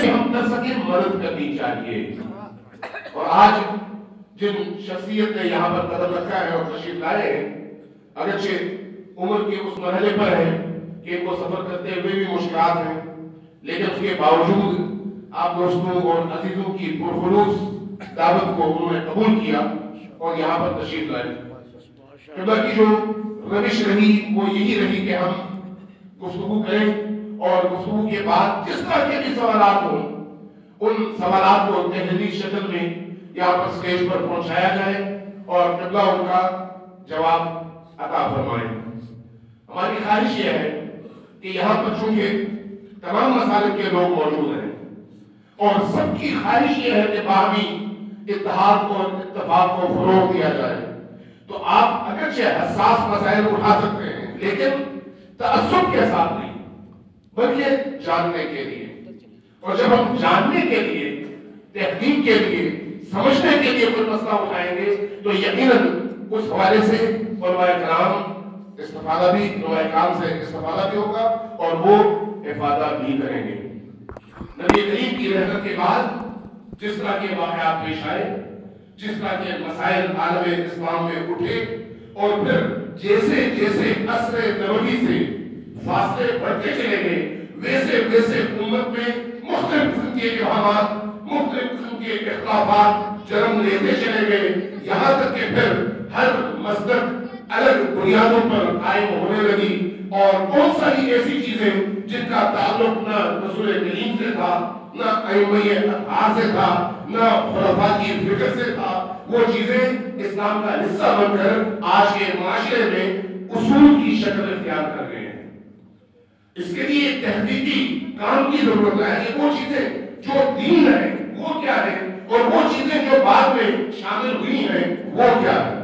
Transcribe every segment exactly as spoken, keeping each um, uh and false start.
بھی ہم کر سکیں مدد کرنی چاہیے. اور آج جن شخصیت نے یہاں پر قدم رکھا ہے اور تشریف لائے ہیں، اگرچہ عمر کے اس مرحلے پر ہے کہ ان کو سفر کرتے ہوئے بھی مشکلات ہیں، لیکن اس کے باوجود آپ دوستوں اور عزیزوں کی پرخلوص دعوت کو انہوں نے قبول کیا اور یہاں پر تشریف لائے. قبلہ کی جو روش رہی وہ یہی رہی کہ ہم گفتگو کریں اور گفتگو کے بعد جس طرح کے بھی سوالات ہوں ان سوالات کو تحریری شکل میں یہاں پر سٹیج پر پہنچایا جائے اور قبلہ ان کا جواب عطا فرمائیں. ہماری خواہش یہ ہے کہ یہاں پر چونکہ تمام مسالک کے لوگ موجود ہیں اور سب کی خواہش یہ ہے کہ باہمی اتحاد اور اتفاق کو فروغ دیا جائے، تو آپ اگرچہ حساس مسائل اٹھا سکتے ہیں لیکن تعصب کے ساتھ نہیں بلکہ جاننے کے لیے. اور جب ہم جاننے کے لیے، تحقیق کے لیے، سمجھنے کے لیے کوئی مسئلہ اٹھائیں گے تو یقیناً اس حوالے سے علماء کرام استفادہ بھی علماء کرام سے استفادہ بھی ہوگا اور وہ افادہ بھی کریں گے. نبی کریم کی رحمت کے بعد جس طرح کے واقعات پیش آئے، جس طرح کے مسائل عالم اسلام میں اٹھے اور پھر جیسے جیسے عصر نبوی سے فاصلے بڑھتے چلے گئے ویسے ویسے امت میں مختلف قسم کے ابہامات، مختلف قسم کے اختلافات جنم لیتے چلے گئے، یہاں تک کہ پھر ہر مذہب الگ بنیادوں پر قائم ہونے لگی اور بہت ساری ایسی چیزیں جن کا تعلق نہ رسول کریم سے تھا، نہ ائمہ اطہار سے تھا، نہ خلفاء کی فکر سے تھا، وہ چیزیں اسلام کا حصہ بن کر آج کے معاشرے میں اصول کی شکل اختیار کر گئے ہیں. اس کے لیے تحقیقی کام کی ضرورت ہے کہ وہ چیزیں جو دین ہے وہ کیا ہے اور وہ چیزیں جو بعد میں شامل ہوئی ہیں وہ کیا ہے.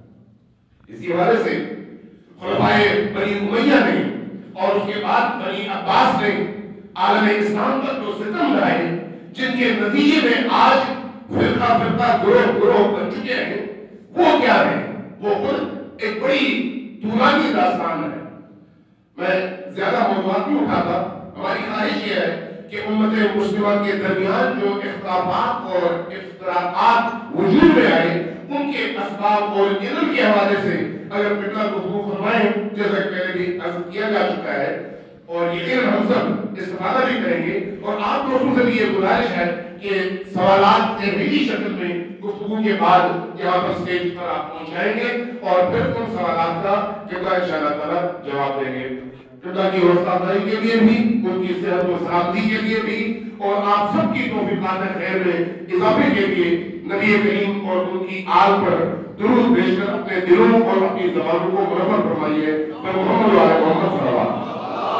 اسی حوالے سے خلفاء بنی امیہ نے اور اس کے بعد بنی عباس نے عالم اسلام پر جو ستم ڈھائے، جن کے نتیجے میں آج فرقہ فرقہ گروہ گروہ بن چکے ہیں، وہ کیا ہے؟ وہ خود ایک بڑی طولانی داستان ہے. میں زیادہ موضوعات نہیں اٹھاتا. ہماری خواہش یہ ہے کہ امت مسلمہ کے درمیان جو اختلافات اور افتراقات وجود میں آئے ان کے اسباب اور علم کے حوالے سے اگر قبلہ گفتگو فرمائیں جیسا کہ پہلے بھی عرض کیا جا چکا ہے اور یقیناً ہم سب استفادہ بھی کریں گے. اور آپ دوستوں سے بھی یہ گزارش ہے کہ سوالات تحریری شکل میں گفتگو کے بعد یہاں پر سٹیج پر آپ پہنچائیں گے اور پھر ان سوالات کا قبلہ انشاءاللہ تعالیٰ جواب دیں گے. قبلہ کی حوصلہ افزائی کے لیے بھی، ان کی صحت و سلامتی کے لیے بھی اور آپ سب کی توفیقات خیر میں اضافے کے لیے نبی کریم اور ان کی آل پر درود بھیج کر اپنے دلوں اور اپنی زبانوں کو منور فرمائیے. میں محمد و آل محمد صلی اللہ علیہ وسلم.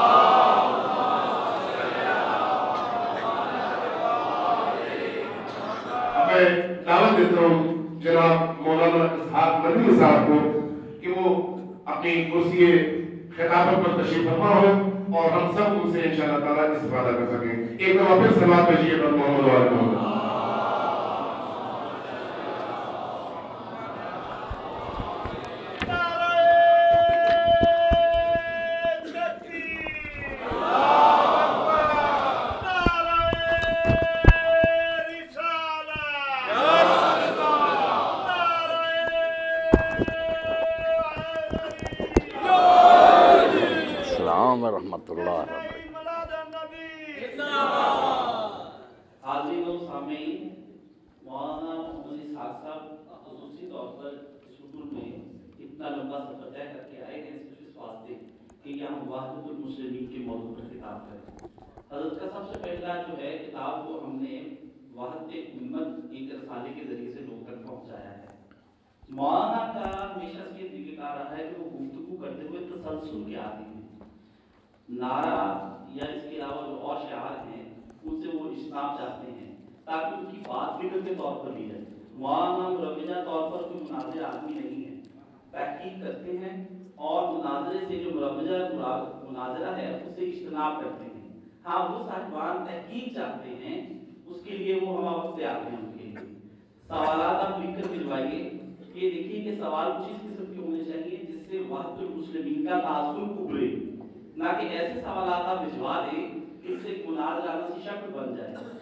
میں دعوت دیتا ہوں جناب مولانا اسحاق ندوی صاحب کو کہ وہ اپنی کرسی خطابت پر تشریف فرما ہو اور ہم سب ان سے انشاءاللہ تعالیٰ استفادہ کر سکیں. ایک دفعہ پھر سلام بھیجیے پر محمد و آل محمد. حضرت کا سب سے پہلا جو ہے کتاب کو ہم نے وحدت امت ایک رسالے کے ذریعے سے لوگ تک پہنچایا ہے. مولانا کا ہمیشہ سے یہ طریقہ رہا ہے کہ وہ گفتگو کرتے ہوئے تسلسل کے آتے ہیں. نعرہ یا اس کے علاوہ جو اور شعار ہیں ان سے وہ اجتناب چاہتے ہیں تاکہ ان کی بات فکر کے طور پر لی جائے. مولانا مروجہ طور پر کوئی مناظر آدمی نہیں ہے، تحقیق کرتے ہیں اور مناظرے سے جو مروجہ مناظرہ ہے اس سے اجتناب کرتے ہیں. ہاں وہ صاحبان تحقیق چاہتے ہیں اس کے لیے وہ ہم وقت تیار ہیں. ان کے لیے سوالات آپ لکھ کر بھجوائیے. یہ دیکھیے کہ سوال کچھ اس قسم کے ہونے چاہیے جس سے وحدت المسلمین کا تعصب ابھرے، نہ کہ ایسے سوالات آپ بھجوا دیں جس سے مناظرہ کی شکل بن جائے.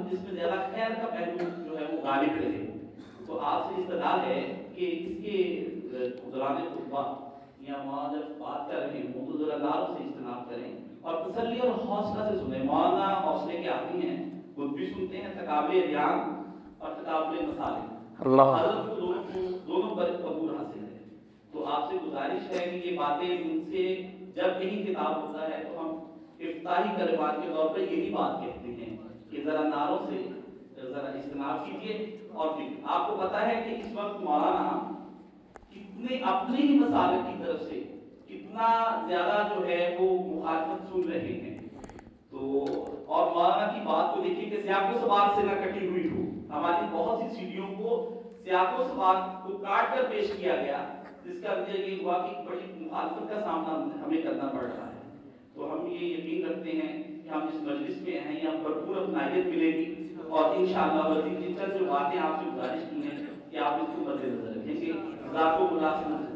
جس میں زیادہ خیر کا پہلو جو ہے وہ غالب رہے. تو آپ سے استدعا ہے کہ اس کے دوران خطبہ یا وہاں جب بات کر رہے ہوں تو ذرا ناروں سے اجتناب کریں اور تسلی اور حوصلہ سے سنیں. مولانا حوصلے کے آتی ہیں، خود بھی سنتے ہیں، تقابل ریان اور تقابل مسالے اللہ حضرت کو دونوں کو دونوں پر قبول حاصل ہے. تو آپ سے گزارش ہے کہ یہ باتیں ان سے جب کہیں خطاب ہوتا ہے تو ہم افتتاحی کلمات کے طور پر یہی بات کہتے ہیں کہ ذرا ناروں سے ذرا اجتناب کیجیے. اور آپ کو پتا ہے کہ اس وقت مولانا کتنے اپنے ہی مسالک کی طرف سے کتنا زیادہ جو ہے وہ مخالفت سن رہے ہیں. تو اور مولانا کی بات کو دیکھیے کہ سیاق و سباق سے نہ کٹی ہوئی ہو. ہماری بہت سی سیڑھیوں کو سیاق و سباق کو کاٹ کر پیش کیا گیا، جس کا نتیجہ یہ ہوا کہ بڑی مخالفت کا سامنا ہمیں کرنا پڑ رہا ہے. تو ہم یہ یقین رکھتے ہیں کہ ہم اس مجلس میں ہیں یہاں بھرپور اپنائیت ملے گی اور انشاءاللہ وزیر جس طرح سے باتیں آپ سے گزارش کی ہیں کہ آپ اس کو مد نظر رکھیں گے. ذات و ملازمت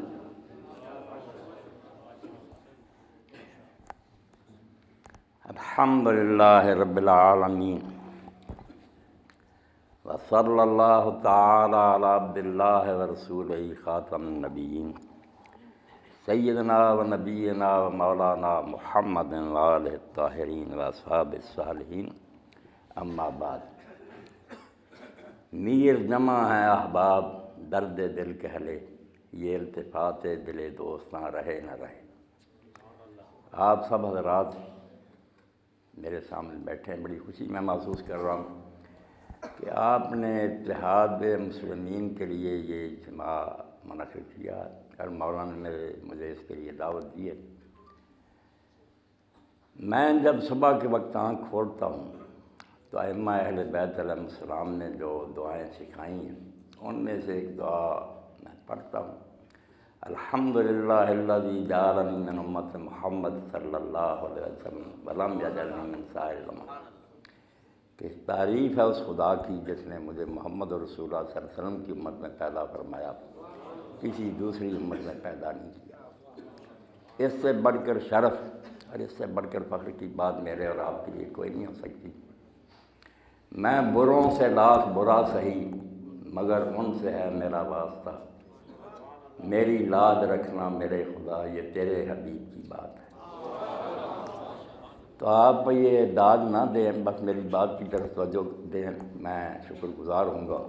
الحمدللہ رب العالمین وصلی اللہ تعالی علی عبداللہ ورسولہ خاتم النبیین سیدنا و نبینا و مولانا محمد وآلہ الطاہرین و اصحاب الصالحین. اما بعد، میر جمع ہے احباب درد دل کہلے، یہ التفات دل دوستاں رہے نہ رہے. آپ سب حضرات میرے سامنے بیٹھے ہیں، بڑی خوشی میں محسوس کر رہا ہوں کہ آپ نے اتحاد مسلمین کے لیے یہ اجتماع منعقد کیا اور مولانا نے میرے مجھے اس کے لیے دعوت دی ہے. میں جب صبح کے وقت آنکھ کھولتا ہوں تو ائمہ اہل بیت علیہ السلام نے جو دعائیں سکھائی ہیں ان میں سے ایک دعا میں پڑھتا ہوں: الحمدللہ الذی جعلنی من امت محمد صلی اللہ علیہ وسلم ولم یجعلنی من سائر الامم. کہ تعریف ہے اس خدا کی جس نے مجھے محمد رسول اللہ صلی اللہ علیہ وسلم کی امت میں پیدا فرمایا، کسی دوسری امت میں پیدا نہیں کیا. اس سے بڑھ کر شرف اور اس سے بڑھ کر فخر کی بات میرے اور آپ کے لیے کوئی نہیں ہو سکتی. میں بروں سے لاکھ برا سہی مگر ان سے ہے میرا واسطہ، میری لاج رکھنا میرے خدا یہ تیرے حبیب کی بات ہے. تو آپ یہ داد نہ دیں، بس میری بات کی طرف توجہ دیں، میں شکر گزار ہوں گا.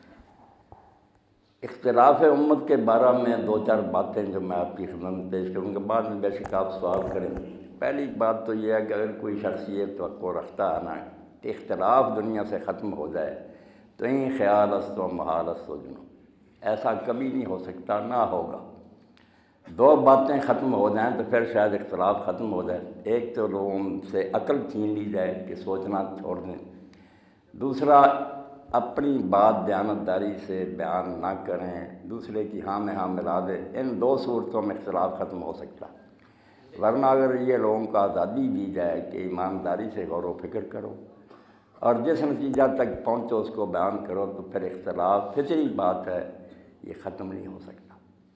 اختلاف امت کے بارے میں دو چار باتیں جو میں آپ کی خدمت میں پیش کروں گا، بعد میں بے شک آپ سوال کریں. پہلی بات تو یہ ہے کہ اگر کوئی شخص یہ توقع رکھتا ہے نا کہ اختلاف دنیا سے ختم ہو جائے تو این خیال است و محال است و جنو، ایسا کبھی نہیں ہو سکتا، نہ ہوگا. دو باتیں ختم ہو جائیں تو پھر شاید اختلاف ختم ہو جائے. ایک تو لوگوں سے عقل چھین لی جائے کہ سوچنا چھوڑ دیں، دوسرا اپنی بات دیانتداری سے بیان نہ کریں، دوسرے کی ہاں میں ہاں ملا دیں. ان دو صورتوں میں اختلاف ختم ہو سکتا. ورنہ اگر یہ لوگوں کو آزادی دی جائے کہ ایمانداری سے غور و فکر کرو اور جس نتیجہ تک پہنچو اس کو بیان کرو، تو پھر اختلاف فطری بات ہے، یہ ختم نہیں ہو سکتا.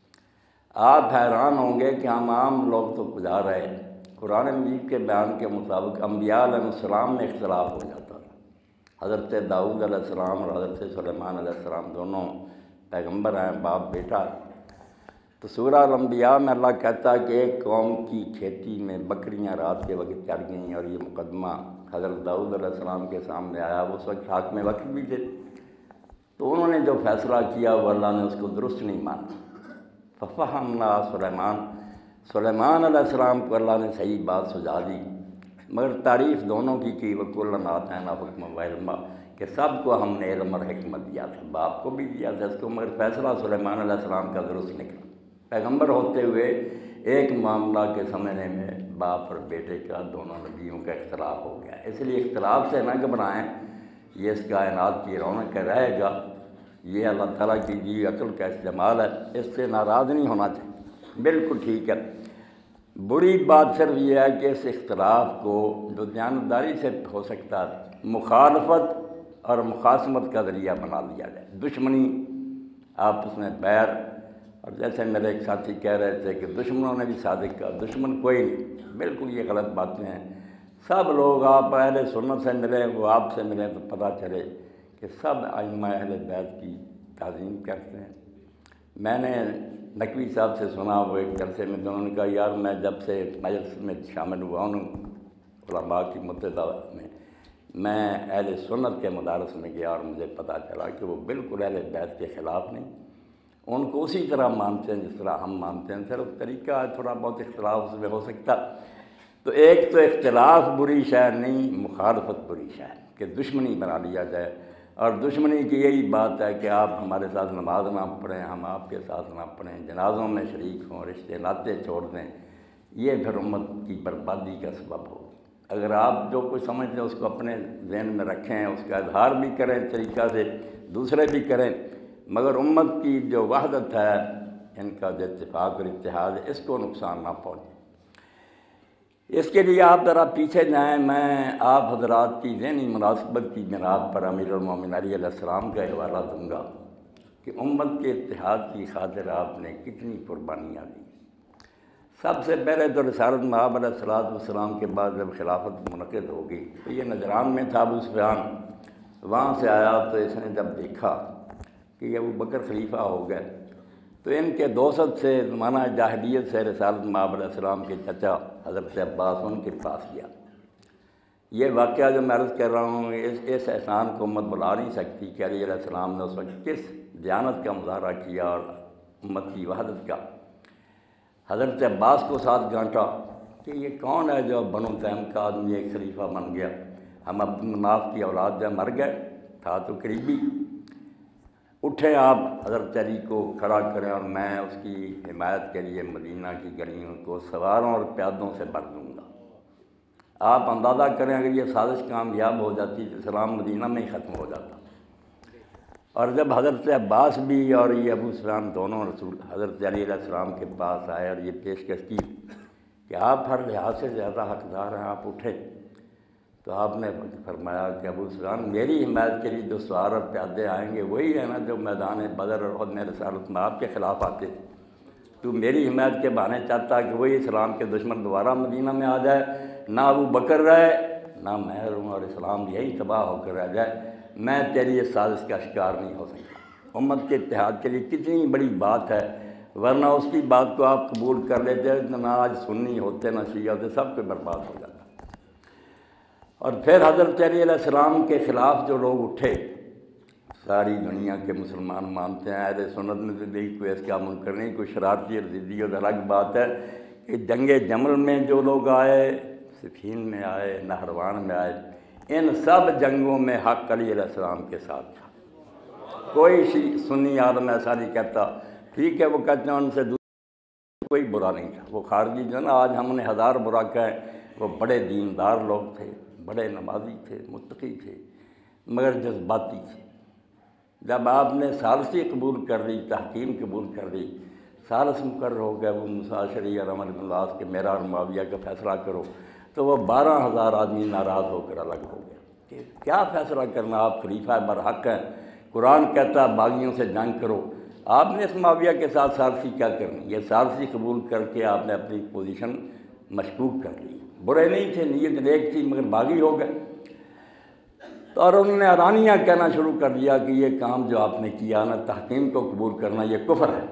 آپ حیران ہوں گے کہ ہم عام لوگ تو گزار رہے ہیں. قرآن مجید کے بیان کے مطابق انبیاء علیہ السلام میں اختلاف ہو جاتا تھا. حضرت داؤد علیہ السلام اور حضرت سلیمان علیہ السلام دونوں پیغمبر ہیں، باپ بیٹا. تو سورہ الانبیاء میں اللہ کہتا ہے کہ ایک قوم کی کھیتی میں بکریاں رات کے وقت چڑھ گئیں اور یہ مقدمہ حضرت داؤد علیہ السلام کے سامنے آیا. وہ اس وقت حاکم وقت بھی تھے، تو انہوں نے جو فیصلہ کیا وہ اللہ نے اس کو درست نہیں مانا. ففہمنا سلیمان سلیمان علیہ السلام کو اللہ نے صحیح بات سجا دی، مگر تعریف دونوں کی کی وکلًا آتینا حکما و علما، کہ سب کو ہم نے علم اور حکمت دیا تھا. باپ کو بھی دیا تھا اس کو، مگر فیصلہ سلیمان علیہ السلام کا درست نکلا. پیغمبر ہوتے ہوئے ایک معاملہ کے سمجھنے میں باپ اور بیٹے کا، دونوں نبیوں کا اختلاف ہو گیا. اس لیے اختلاف سے نہ گھبرائیں، یہ اس کائنات کی رونق رہے گا. یہ اللہ تعالیٰ کی دی عقل کا استعمال ہے، اس سے ناراض نہیں ہونا چاہیے. بالکل ٹھیک ہے. بری بات صرف یہ ہے کہ اس اختلاف کو جو دیانتداری سے ہو سکتا ہے مخالفت اور مخاصمت کا ذریعہ بنا لیا جائے، دشمنی، آپس میں بیر. اور جیسے میرے ایک ساتھی کہہ رہے تھے کہ دشمنوں نے بھی صادق کہا، دشمن کوئی نہیں. بالکل یہ غلط باتیں ہیں. سب لوگ آپ اہل سنت سے ملیں، وہ آپ سے ملیں تو پتہ چلے کہ سب ائمہ اہل بیت کی تعظیم کرتے ہیں۔ میں نے نقوی صاحب سے سنا، وہ ایک جلسے میں انہوں نے کہا یار میں جب سے مجلس میں شامل ہوا ہوں علماء کی متحدہ میں میں اہل سنت کے مدارس میں گیا اور مجھے پتہ چلا کہ وہ بالکل اہل بیت کے خلاف نہیں، ان کو اسی طرح مانتے ہیں جس طرح ہم مانتے ہیں، صرف طریقہ ہے تھوڑا بہت اختلاف اس میں ہو سکتا۔ تو ایک تو اختلاف بری شے نہیں، مخالفت بری شے ہے کہ دشمنی بنا لیا جائے، اور دشمنی کی یہی بات ہے کہ آپ ہمارے ساتھ نماز نہ پڑھیں، ہم آپ کے ساتھ نہ پڑھیں، جنازوں میں شریک ہوں، رشتے ناطے چھوڑ دیں، یہ پھر امت کی بربادی کا سبب ہوگی۔ اگر آپ جو کچھ سمجھتے ہیں اس کو اپنے ذہن میں رکھیں، اس کا اظہار بھی کریں طریقہ سے، دوسرے بھی کریں، مگر امت کی جو وحدت ہے، ان کا جو اتفاق اور اتحاد ہے، اس کو نقصان نہ پہنچے۔ اس کے لیے آپ ذرا پیچھے جائیں، میں آپ حضرات کی ذہنی مناسبت کی بنیاد پر امیر المومنین علی علیہ السلام کا حوالہ دوں گا کہ امت کے اتحاد کی خاطر آپ نے کتنی قربانیاں دی۔ سب سے پہلے تو رسالت مآب علیہ الصلوۃ والسلام کے بعد جب خلافت منعقد ہو گئی تو یہ نجران میں تھا ابو سفیان، وہاں سے آیا تو اس نے جب دیکھا کہ یہ ابو بکر خلیفہ ہو گئے تو ان کے دوست سے زمانہ جاہلیت سے رسالت مآب علیہ السلام کے چچا حضرت عباس ان کے پاس گیا۔ یہ واقعہ جو میں عرض کر رہا ہوں اس اس احسان کو امت بلا نہیں سکتی کہ علی علیہ السلام نے اس وقت کس دیانت کا مظاہرہ کیا اور امت کی وحدت کا۔ حضرت عباس کو ساتھ گانٹا کہ یہ کون ہے جو بنو تیم کا آدمی ایک خلیفہ بن گیا، ہم عبد المناف کی اولاد جب مر گئے تھا تو قریبی، اٹھے آپ حضرت علی کو کھڑا کریں اور میں اس کی حمایت کے لیے مدینہ کی گلیوں کو سواروں اور پیادوں سے بھر دوں گا۔ آپ اندازہ کریں اگر یہ سازش کامیاب ہو جاتی تو اسلام مدینہ میں ہی ختم ہو جاتا۔ اور جب حضرت عباس بھی اور یہ ابو سفیان دونوں رسول حضرت علی علیہ السلام کے پاس آئے اور یہ پیشکش کی کہ آپ ہر لحاظ سے زیادہ حقدار ہیں، آپ اٹھے، تو آپ نے فرمایا کہ ابو سفیان میری حمایت کے لیے جو سوار اور پیادے آئیں گے وہی ہے نا جو میدان بدر اور احد میں رسالت مآب کے خلاف آتے تھے۔ تو میری حمایت کے بہانے چاہتا کہ وہی اسلام کے دشمن دوبارہ مدینہ میں آ جائے، نہ ابو بکر رہے نہ میں رہوں اور اسلام یہی تباہ ہو کر رہ جائے، میں تیری اس سازش کا شکار نہیں ہو سکتا۔ امت کے اتحاد کے لیے کتنی بڑی بات ہے، ورنہ اس کی بات کو آپ قبول کر لیتے نہ آج سنی ہوتے نہ شیعہ ہوتے، سب کو برباد ہو جاتا۔ اور پھر حضرت علی علیہ السلام کے خلاف جو لوگ اٹھے، ساری دنیا کے مسلمان مانتے ہیں، اہل سنت میں سے نہیں کوئی اس کا منکر نہیں، کوئی شرارتی اور ضدی اور الگ بات ہے کہ جنگ جمل میں جو لوگ آئے، صفین میں آئے، نہروان میں آئے، ان سب جنگوں میں حق علی علیہ السلام کے ساتھ تھا۔ کوئی سنی عالم ایسا نہیں کہتا، ٹھیک ہے وہ کہتے ہیں ان سے کوئی برا نہیں تھا، وہ خارجی جو نا آج ہم نے ہزار برا کہیں، وہ بڑے دیندار لوگ تھے، بڑے نمازی تھے، متقی تھے، مگر جذباتی تھے۔ جب آپ نے ثالثی قبول کر لی، تحکیم قبول کر لی، ثالث مقرر ہو گئے وہ مساشری اور عمر بن العاص کے میرا اور معاویہ کا فیصلہ کرو، تو وہ بارہ ہزار آدمی ناراض ہو کر الگ ہو گئے کہ کیا فیصلہ کرنا، آپ خلیفہ برحق ہیں، قرآن کہتا ہے باغیوں سے جنگ کرو، آپ نے اس معاویہ کے ساتھ ثالثی کیا کرنی؟ یہ ثالثی قبول کر کے آپ نے اپنی پوزیشن مشکوک کر لی۔ برے نہیں تھے، نیت نیک تھی، مگر باغی ہو گئے۔ تو اور انہوں نے اعلانیہ کہنا شروع کر دیا کہ یہ کام جو آپ نے کیا نا، تحکیم کو قبول کرنا، یہ کفر ہے۔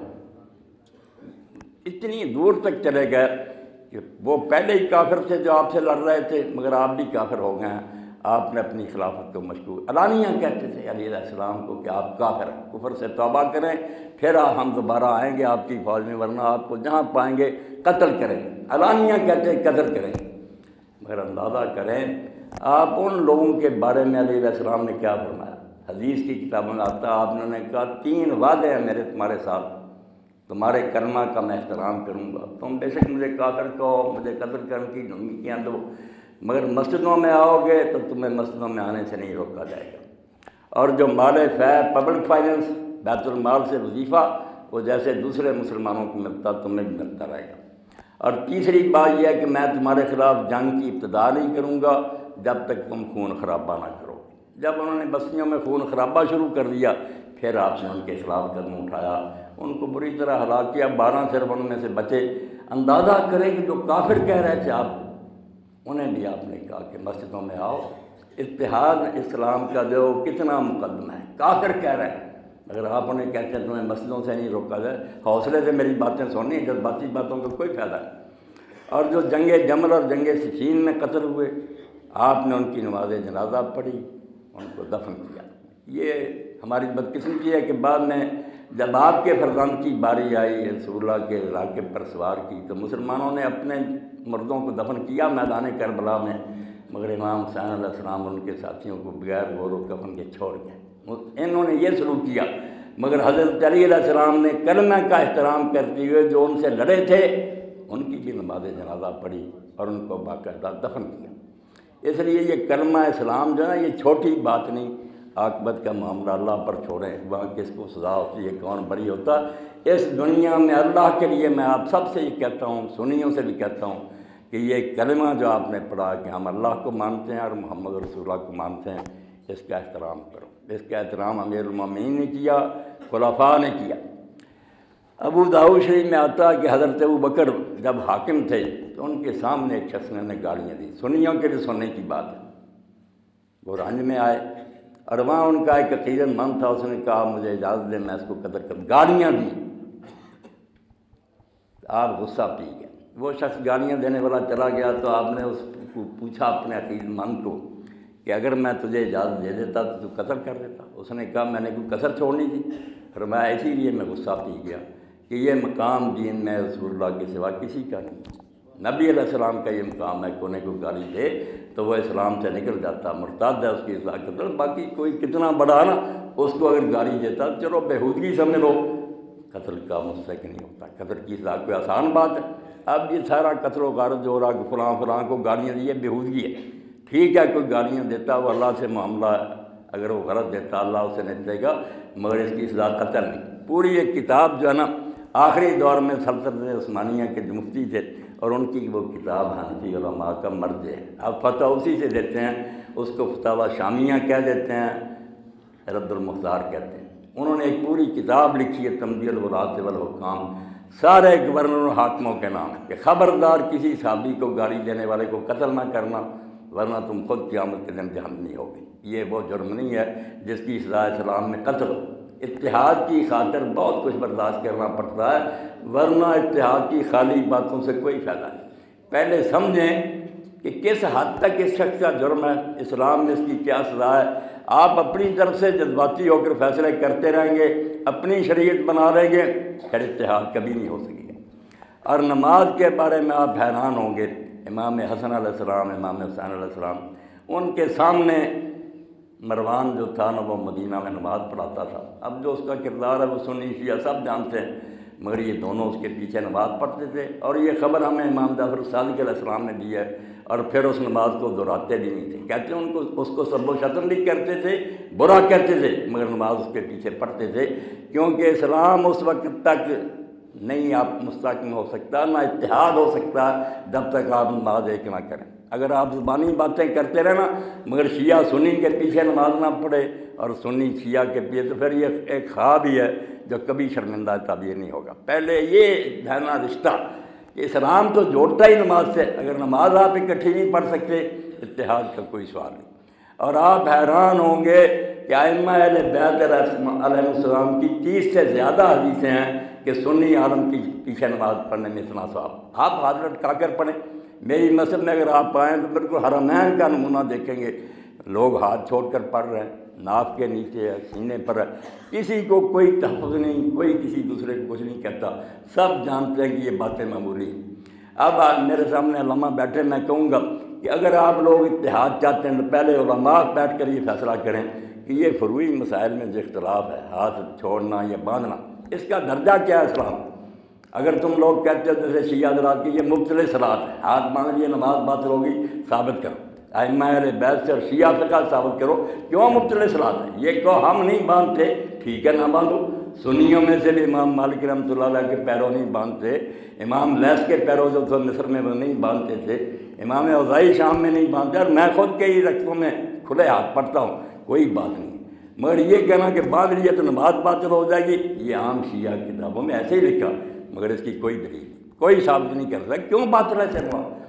اتنی دور تک چلے گئے کہ وہ پہلے ہی کافر تھے جو آپ سے لڑ رہے تھے، مگر آپ بھی کافر ہو گئے ہیں، آپ نے اپنی خلافت کو مشکوک اعلانیہ کہتے تھے علی علیہ السلام کو کہ آپ کافر ہیں، کفر سے توبہ کریں، پھر ہم دوبارہ آئیں گے آپ کی فوج میں، ورنہ آپ کو جہاں پائیں گے قتل کریں گے۔ اعلانیہ کہتے ہیں قتل کریں گے، مگر اندازہ کریں آپ ان لوگوں کے بارے میں علی علیہ السلام نے کیا فرمایا۔ حدیث کی کتابوں میں آتا آپ نے کہا تین وعدے ہیں میرے تمہارے ساتھ، تمہارے کلمہ کا میں احترام کروں گا، تم بے شک مجھے کافر کہو، مجھے قتل کرنے کی دھمکیاں دو، مگر مسجدوں میں آؤ گے تو تمہیں مسجدوں میں آنے سے نہیں روکا جائے گا، اور جو مال فے پبلک فائننس بیت المال سے وظیفہ وہ جیسے دوسرے مسلمانوں کو ملتا تمہیں بھی ملتا رہے گا، اور تیسری بات یہ ہے کہ میں تمہارے خلاف جنگ کی ابتدا نہیں کروں گا جب تک تم خون خرابہ نہ کرو۔ جب انہوں نے بستیوں میں خون خرابہ شروع کر دیا پھر آپ نے ان کے خلاف قدم اٹھایا، ان کو بری طرح ہلاک کیا، بارہ صرف ان میں سے بچے۔ اندازہ کریں کہ جو کافر کہہ رہے تھے آپ انہیں بھی آپ نے کہا کہ مسجدوں میں آؤ، اتحاد اسلام کا جو کتنا مقدمہ ہے، کافر کہہ رہے ہیں، اگر آپ انہیں کہتے ہیں تمہیں مسجدوں سے نہیں روکا جائے، حوصلے سے میری باتیں سننی، جذباتی باتوں کا کوئی فائدہ نہیں۔ اور جو جنگ جمل اور جنگ صفین میں قتل ہوئے، آپ نے ان کی نماز جنازہ پڑھی، ان کو دفن کیا۔ یہ ہماری بدقسمتی ہے کہ بعد میں جب آپ کے فرزند کی باری آئی رسول اللہ کے علاقے پر سوار کی، تو مسلمانوں نے اپنے مردوں کو دفن کیا میدان کربلا میں، مگر امام حسین علیہ السلام ان کے ساتھیوں کو بغیر غور و کفن کے چھوڑ گئے۔ انہوں نے یہ سلوک کیا، مگر حضرت علی علیہ السلام نے کلمہ کا احترام کرتے ہوئے جو ان سے لڑے تھے ان کی بھی نماز جنازہ پڑھی اور ان کو باقاعدہ دفن کیا۔ اس لیے یہ کلمہ اسلام جو ہے یہ چھوٹی بات نہیں، عاقبت کا معاملہ اللہ پر چھوڑیں، وہاں کس کو سزا ہوتی ہے، کون بری ہوتا۔ اس دنیا میں اللہ کے لیے میں آپ سب سے یہ کہتا ہوں، سنیوں سے بھی کہتا ہوں کہ یہ کلمہ جو آپ نے پڑھا کہ ہم اللہ کو مانتے ہیں اور محمد رسول اللہ کو مانتے ہیں، اس کا احترام کرو۔ اس کا احترام امیر المومنین نے کیا، خلفاء نے کیا۔ ابو داؤد شریف میں آتا کہ حضرت ابو بکر جب حاکم تھے تو ان کے سامنے ایک شخص نے گالیاں دی، سنیوں کے لیے سننے کی بات ہے۔ وہ رنج میں آئے اور وہاں ان کا ایک عقیدت مند تھا، اس نے کہا مجھے اجازت دے میں اس کو قتل کر، گالیاں دی۔ آپ غصہ پی گئے، وہ شخص گالیاں دینے والا چلا گیا تو آپ نے اس کو پوچھا اپنے عقیدت مند کو کہ اگر میں تجھے اجازت دے دیتا تو تو قتل کر دیتا؟ اس نے کہا میں نے کوئی کسر چھوڑنی تھی، فرمایا اسی لیے میں غصہ پی گیا کہ یہ مقام دین میں رسول اللہ کے سوا کسی کا نہیں۔ نبی علیہ السلام کا یہ مقام ہے کہ انہیں کوئی گالی دے تو وہ اسلام سے نکل جاتا، مرتد ہے، اس کی اصلاح کرتا۔ باقی کوئی کتنا بڑا نا اس کو اگر گالی دیتا چلو بےہودگی سمجھ لو، قتل کا مستحق نہیں ہوتا۔ قتل کی اصلاح کوئی آسان بات ہے؟ اب یہ سارا قتل و غارت جو ہو رہا کہ فلاں فلاں کو گالیاں دی، یہ بےہودگی ہے۔ ٹھیک ہے کوئی گالیاں دیتا وہ اللہ سے معاملہ ہے، اگر وہ غلط دیتا اللہ اسے نہیں دے گا، مگر اس کی سزا قتل نہیں۔ پوری ایک کتاب جو ہے نا آخری دور میں سلطنت عثمانیہ کے جو مفتی تھے اور ان کی وہ کتاب حنفی علماء کا مرجع ہے، اب فتح اسی سے دیتے ہیں، اس کو فتاوی شامیہ کہہ دیتے ہیں، رد المختار کہتے ہیں۔ انہوں نے ایک پوری کتاب لکھی ہے تنبیہ الولاۃ والحکام، سارے گورنر و حاکموں کے نام کہ خبردار کسی صحابی کو گالی دینے والے کو قتل نہ کرنا ورنہ تم خود قیامت کے دن جہنمی ہوگی۔ یہ وہ جرم نہیں ہے جس کی سزا اسلام میں قتل ہو۔ اتحاد کی خاطر بہت کچھ برداشت کرنا پڑتا ہے، ورنہ اتحاد کی خالی باتوں سے کوئی فائدہ نہیں۔ پہلے سمجھیں کہ کس حد تک اس شخص کا جرم ہے، اسلام میں اس کی کیا سزا ہے۔ آپ اپنی طرف سے جذباتی ہو کر فیصلے کرتے رہیں گے، اپنی شریعت بنا رہیں گے، پھر اتحاد کبھی نہیں ہو سکے گا۔ اور نماز کے بارے میں آپ حیران ہوں گے، امام حسن علیہ السلام، امام حسین علیہ السلام، ان کے سامنے مروان جو تھا نا وہ مدینہ میں نماز پڑھاتا تھا۔ اب جو اس کا کردار ہے وہ سنی شیعہ سب جانتے ہیں، مگر یہ دونوں اس کے پیچھے نماز پڑھتے تھے، اور یہ خبر ہمیں امام جعفر صادق علیہ السلام نے دی ہے، اور پھر اس نماز کو دہراتے بھی نہیں تھے۔ کہتے ہیں ان کو اس کو سب و شتم بھی کرتے تھے، برا کہتے تھے، مگر نماز اس کے پیچھے پڑھتے تھے، کیونکہ اسلام اس وقت تک نہیں آپ مستحکم ہو سکتا، نہ اتحاد ہو سکتا جب تک آپ نماز ایک نہ کریں۔ اگر آپ زبانی باتیں کرتے رہنا مگر شیعہ سنی کے پیچھے نماز نہ پڑھے اور سنی شیعہ کے پیچھے، تو پھر یہ ایک خواب ہی ہے جو کبھی شرمندہ تعبیر نہیں ہوگا۔ پہلے یہ ہے رشتہ کہ اسلام تو جوڑتا ہی نماز سے، اگر نماز آپ اکٹھی نہیں پڑھ سکتے اتحاد کا کوئی سوال نہیں۔ اور آپ حیران ہوں گے کہ ائمہ اہل بیت علیہ السلام کی تیس سے زیادہ حدیثیں ہیں کہ سنی عالم کی پیچھے نماز پڑھنے میں اتنا ثواب۔ آپ ہاتھ لٹکا کر پڑھیں، میری مسجد میں اگر آپ آئیں تو بالکل حرمین کا نمونہ دیکھیں گے، لوگ ہاتھ چھوڑ کر پڑھ رہے ہیں، ناف کے نیچے ہے، سینے پر ہے، کسی کو کوئی تحفظ نہیں، کوئی کسی دوسرے کو کچھ نہیں کہتا، سب جانتے ہیں کہ یہ باتیں معمولی ہیں۔ اب میرے سامنے علماء بیٹھے، میں کہوں گا کہ اگر آپ لوگ اتحاد چاہتے ہیں تو پہلے علماء بیٹھ کر یہ فیصلہ کریں کہ یہ فروعی مسائل میں جو اختلاف ہے، ہاتھ چھوڑنا یا باندھنا، اس کا درجہ کیا ہے اسلام۔ اگر تم لوگ کہتے ہو جیسے شیعہ حضرات کی یہ مبطل صلاۃ ہے، ہاتھ باندھ لیے نماز باطل ہوگی، ثابت کرو، ائمہ اہل بیت سے اور شیعہ فقہ ثابت کرو کیوں مبطل صلاۃ ہے۔ یہ کہو ہم نہیں باندھتے، ٹھیک ہے نہ باندھو۔ سنیوں میں سے بھی امام مالک رحمۃ اللہ علیہ کے پیرو نہیں باندھتے، امام لیث کے پیرو جو تھے مصر میں وہ نہیں باندھتے تھے، امام اوزاعی شام میں نہیں باندھتے، اور میں خود کے ہی رقصوں میں کھلے ہاتھ پڑھتا ہوں، کوئی بات نہیں۔ مگر یہ کہنا کہ باندھ لیے تو نماز باطل ہو جائے گی، یہ عام شیعہ کتابوں میں ایسے ہی لکھا، مگر اس کی کوئی دلیل کوئی ثابت نہیں کر سکتا کیوں باطل ہے چلوا۔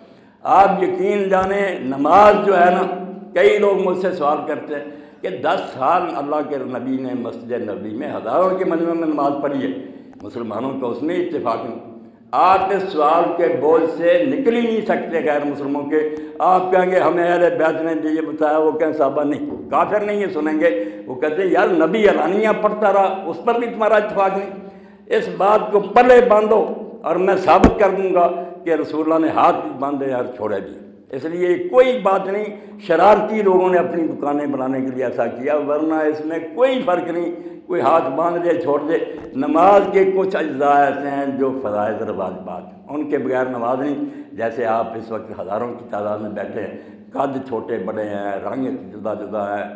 آپ یقین جانیں نماز جو ہے نا، کئی لوگ مجھ سے سوال کرتے ہیں کہ دس سال اللہ کے نبی نے مسجد نبی میں ہزاروں کے مجمع میں نماز پڑھی ہے، مسلمانوں کا اس میں اتفاق نہیں۔ آپ اس سوال کے بوجھ سے نکل ہی نہیں سکتے غیر مسلموں کے۔ آپ کہیں گے ہمیں اہل بیت نے یہ بتایا، وہ کہیں صحابہ نہیں، کافر نہیں یہ سنیں گے، وہ کہتے ہیں یار نبی علانیہ پڑھتا رہا، اس پر بھی تمہارا اتفاق نہیں۔ اس بات کو پلے باندھو اور میں ثابت کر دوں گا کہ رسول اللہ نے ہاتھ بھی باندھے اور چھوڑے بھی۔ اس لیے کوئی بات نہیں، شرارتی لوگوں نے اپنی دکانیں بنانے کے لیے ایسا کیا، ورنہ اس میں کوئی فرق نہیں، کوئی ہاتھ باندھ دے چھوڑ دے۔ نماز کے کچھ اجزاء ایسے ہیں جو فرائض اور واجبات، ان کے بغیر نماز نہیں۔ جیسے آپ اس وقت ہزاروں کی تعداد میں بیٹھے ہیں، قد چھوٹے بڑے ہیں، رنگ جدا جدا ہے،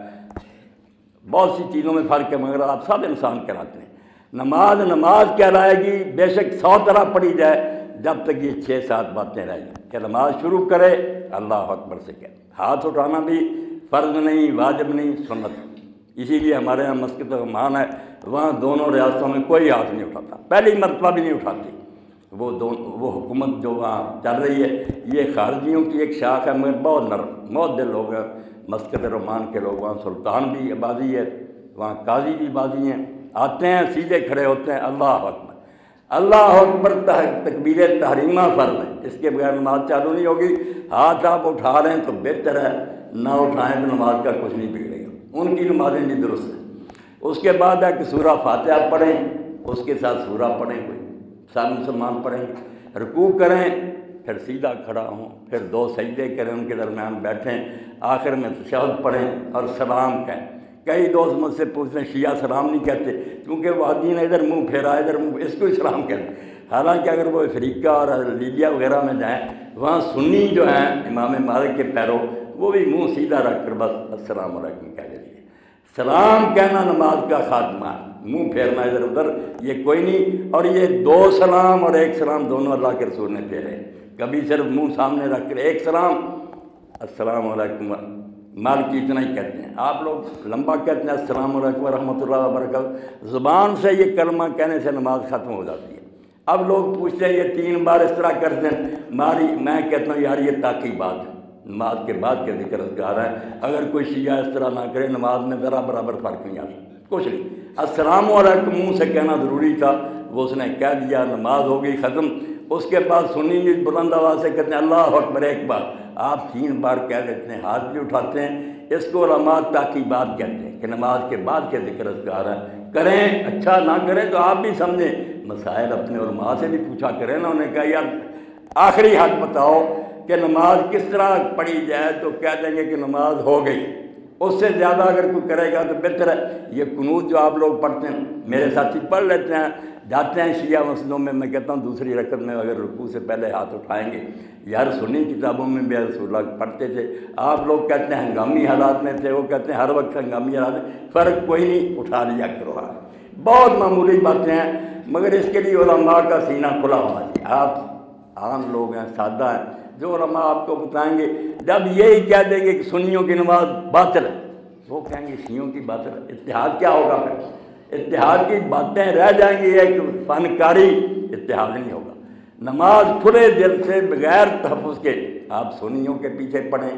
بہت سی چیزوں میں فرق ہے، مگر آپ سب انسان کہلاتے ہیں۔ نماز نماز کہلائے گی بے شک سو طرح پڑھی جائے، جب تک یہ چھ سات باتیں رہ گی کہ نماز شروع کرے اللہ اکبر سے کہے۔ ہاتھ اٹھانا بھی فرض نہیں، واجب نہیں، سنت۔ اسی لیے ہمارے یہاں مسجد عمان ہے، وہاں دونوں ریاستوں میں کوئی ہاتھ نہیں اٹھاتا، پہلی مرتبہ بھی نہیں اٹھاتی۔ وہ دون وہ حکومت جو وہاں چل رہی ہے یہ خارجیوں کی ایک شاخ ہے، مگر بہت نرم بہت دل لوگ ہیں مسجد عمان کے لوگ۔ وہاں سلطان بھی آبادی ہے، وہاں قاضی بھی آبادی ہیں، آتے ہیں سیدھے کھڑے ہوتے ہیں، اللہ اکبر اللہ اکبر تکبیر تحریمہ فرض ہے، اس کے بغیر نماز چالو نہیں ہوگی۔ ہاتھ آپ اٹھا رہے ہیں تو بہتر ہے، نہ اٹھائیں تو نماز کا کچھ نہیں بگڑے گا، ان کی نمازیں نہیں درست ہیں۔ اس کے بعد ہے کہ سورہ فاتحہ پڑھیں، اس کے ساتھ سورہ پڑھیں، کوئی سارے مسلمان پڑھیں گے، رکوع کریں، پھر سیدھا کھڑا ہوں، پھر دو سجدے کریں، ان کے درمیان بیٹھیں، آخر میں تشہد پڑھیں اور سلام کہیں۔ کئی دوست مجھ سے پوچھتے ہیں شیعہ سلام نہیں کہتے کیونکہ وہ نے ادھر منہ پھیرا ادھر منہ، اس کو ہی سلام کہتے ہیں۔ حالانکہ اگر وہ افریقہ اور لیبیا وغیرہ میں جائیں، وہاں سنی جو ہیں امام مالک کے پیرو، وہ بھی منہ سیدھا رکھ کر بس السلام علیکم کہہ دیتے ہیں۔ سلام کہنا نماز کا خاتمہ ہے، منہ پھیرنا ادھر ادھر یہ کوئی نہیں۔ اور یہ دو سلام اور ایک سلام دونوں اللہ کے رسول نے پھیرے، کبھی صرف منہ سامنے رکھ کر ایک سلام السلام علیکم، مالکی اتنا ہی کہتے ہیں، آپ لوگ لمبا کہتے ہیں السلام علیکم ورحمۃ اللہ وبرکاتہ۔ زبان سے یہ کلمہ کہنے سے نماز ختم ہو جاتی ہے۔ اب لوگ پوچھتے ہیں یہ تین بار اس طرح کرتے ہیں، ماری میں کہتا ہوں یار یہ تاکی بات ہے، نماز کے بعد کے ذکر اذکار ہے، اگر کوئی شیعہ اس طرح نہ کرے نماز میں ذرا برابر فرق نہیں آتا، کچھ نہیں۔ السلام علیکم منہ سے کہنا ضروری تھا، وہ اس نے کہہ دیا، نماز ہو گئی ختم۔ اس کے بعد سنی بھی بلند آواز سے کہتے ہیں اللہ اکبر ایک بار، آپ تین بار کہہ دیتے ہیں، ہاتھ بھی اٹھاتے ہیں۔ اس کو علماء تاکیبات کہتے ہیں کہ نماز کے بعد کے ذکر اذکار ہے، کریں، اچھا نہ کریں تو آپ بھی سمجھیں۔ مسائل اپنے علماء سے بھی پوچھا کریں نا، انہوں نے کہا یار آخری حق بتاؤ کہ نماز کس طرح پڑھی جائے، تو کہہ دیں گے کہ نماز ہو گئی۔ اس سے زیادہ اگر کوئی کرے گا تو بہتر ہے۔ یہ قنوت جو آپ لوگ پڑھتے ہیں، میرے ساتھی پڑھ لیتے ہیں، جاتے ہیں شیعہ مسجدوں میں، میں کہتا ہوں دوسری رکعت میں اگر رکوع سے پہلے ہاتھ اٹھائیں گے، یار سنی کتابوں میں بھی رسول اللہ پڑھتے تھے، آپ لوگ کہتے ہیں ہنگامی حالات میں تھے، وہ کہتے ہیں ہر وقت ہنگامی حالات میں، فرق کوئی نہیں، اٹھا لیا کرو ہاتھ۔ بہت معمولی باتیں ہیں، مگر اس کے لیے علماء کا سینہ کھلا ہونا چاہیے۔ آپ عام لوگ ہیں، سادہ ہیں، جو علماء آپ کو بتائیں گے، جب یہی کہہ دیں گے کہ سنیوں کی نماز باطل ہے، وہ کہیں گے شیعوں کی باطل ہے، اتحاد کیا ہوگا پھر؟ اتحاد کی باتیں رہ جائیں گی، ایک فنکاری، اتحاد نہیں ہوگا۔ نماز کھلے دل سے بغیر تحفظ کے آپ سنیوں کے پیچھے پڑھیں،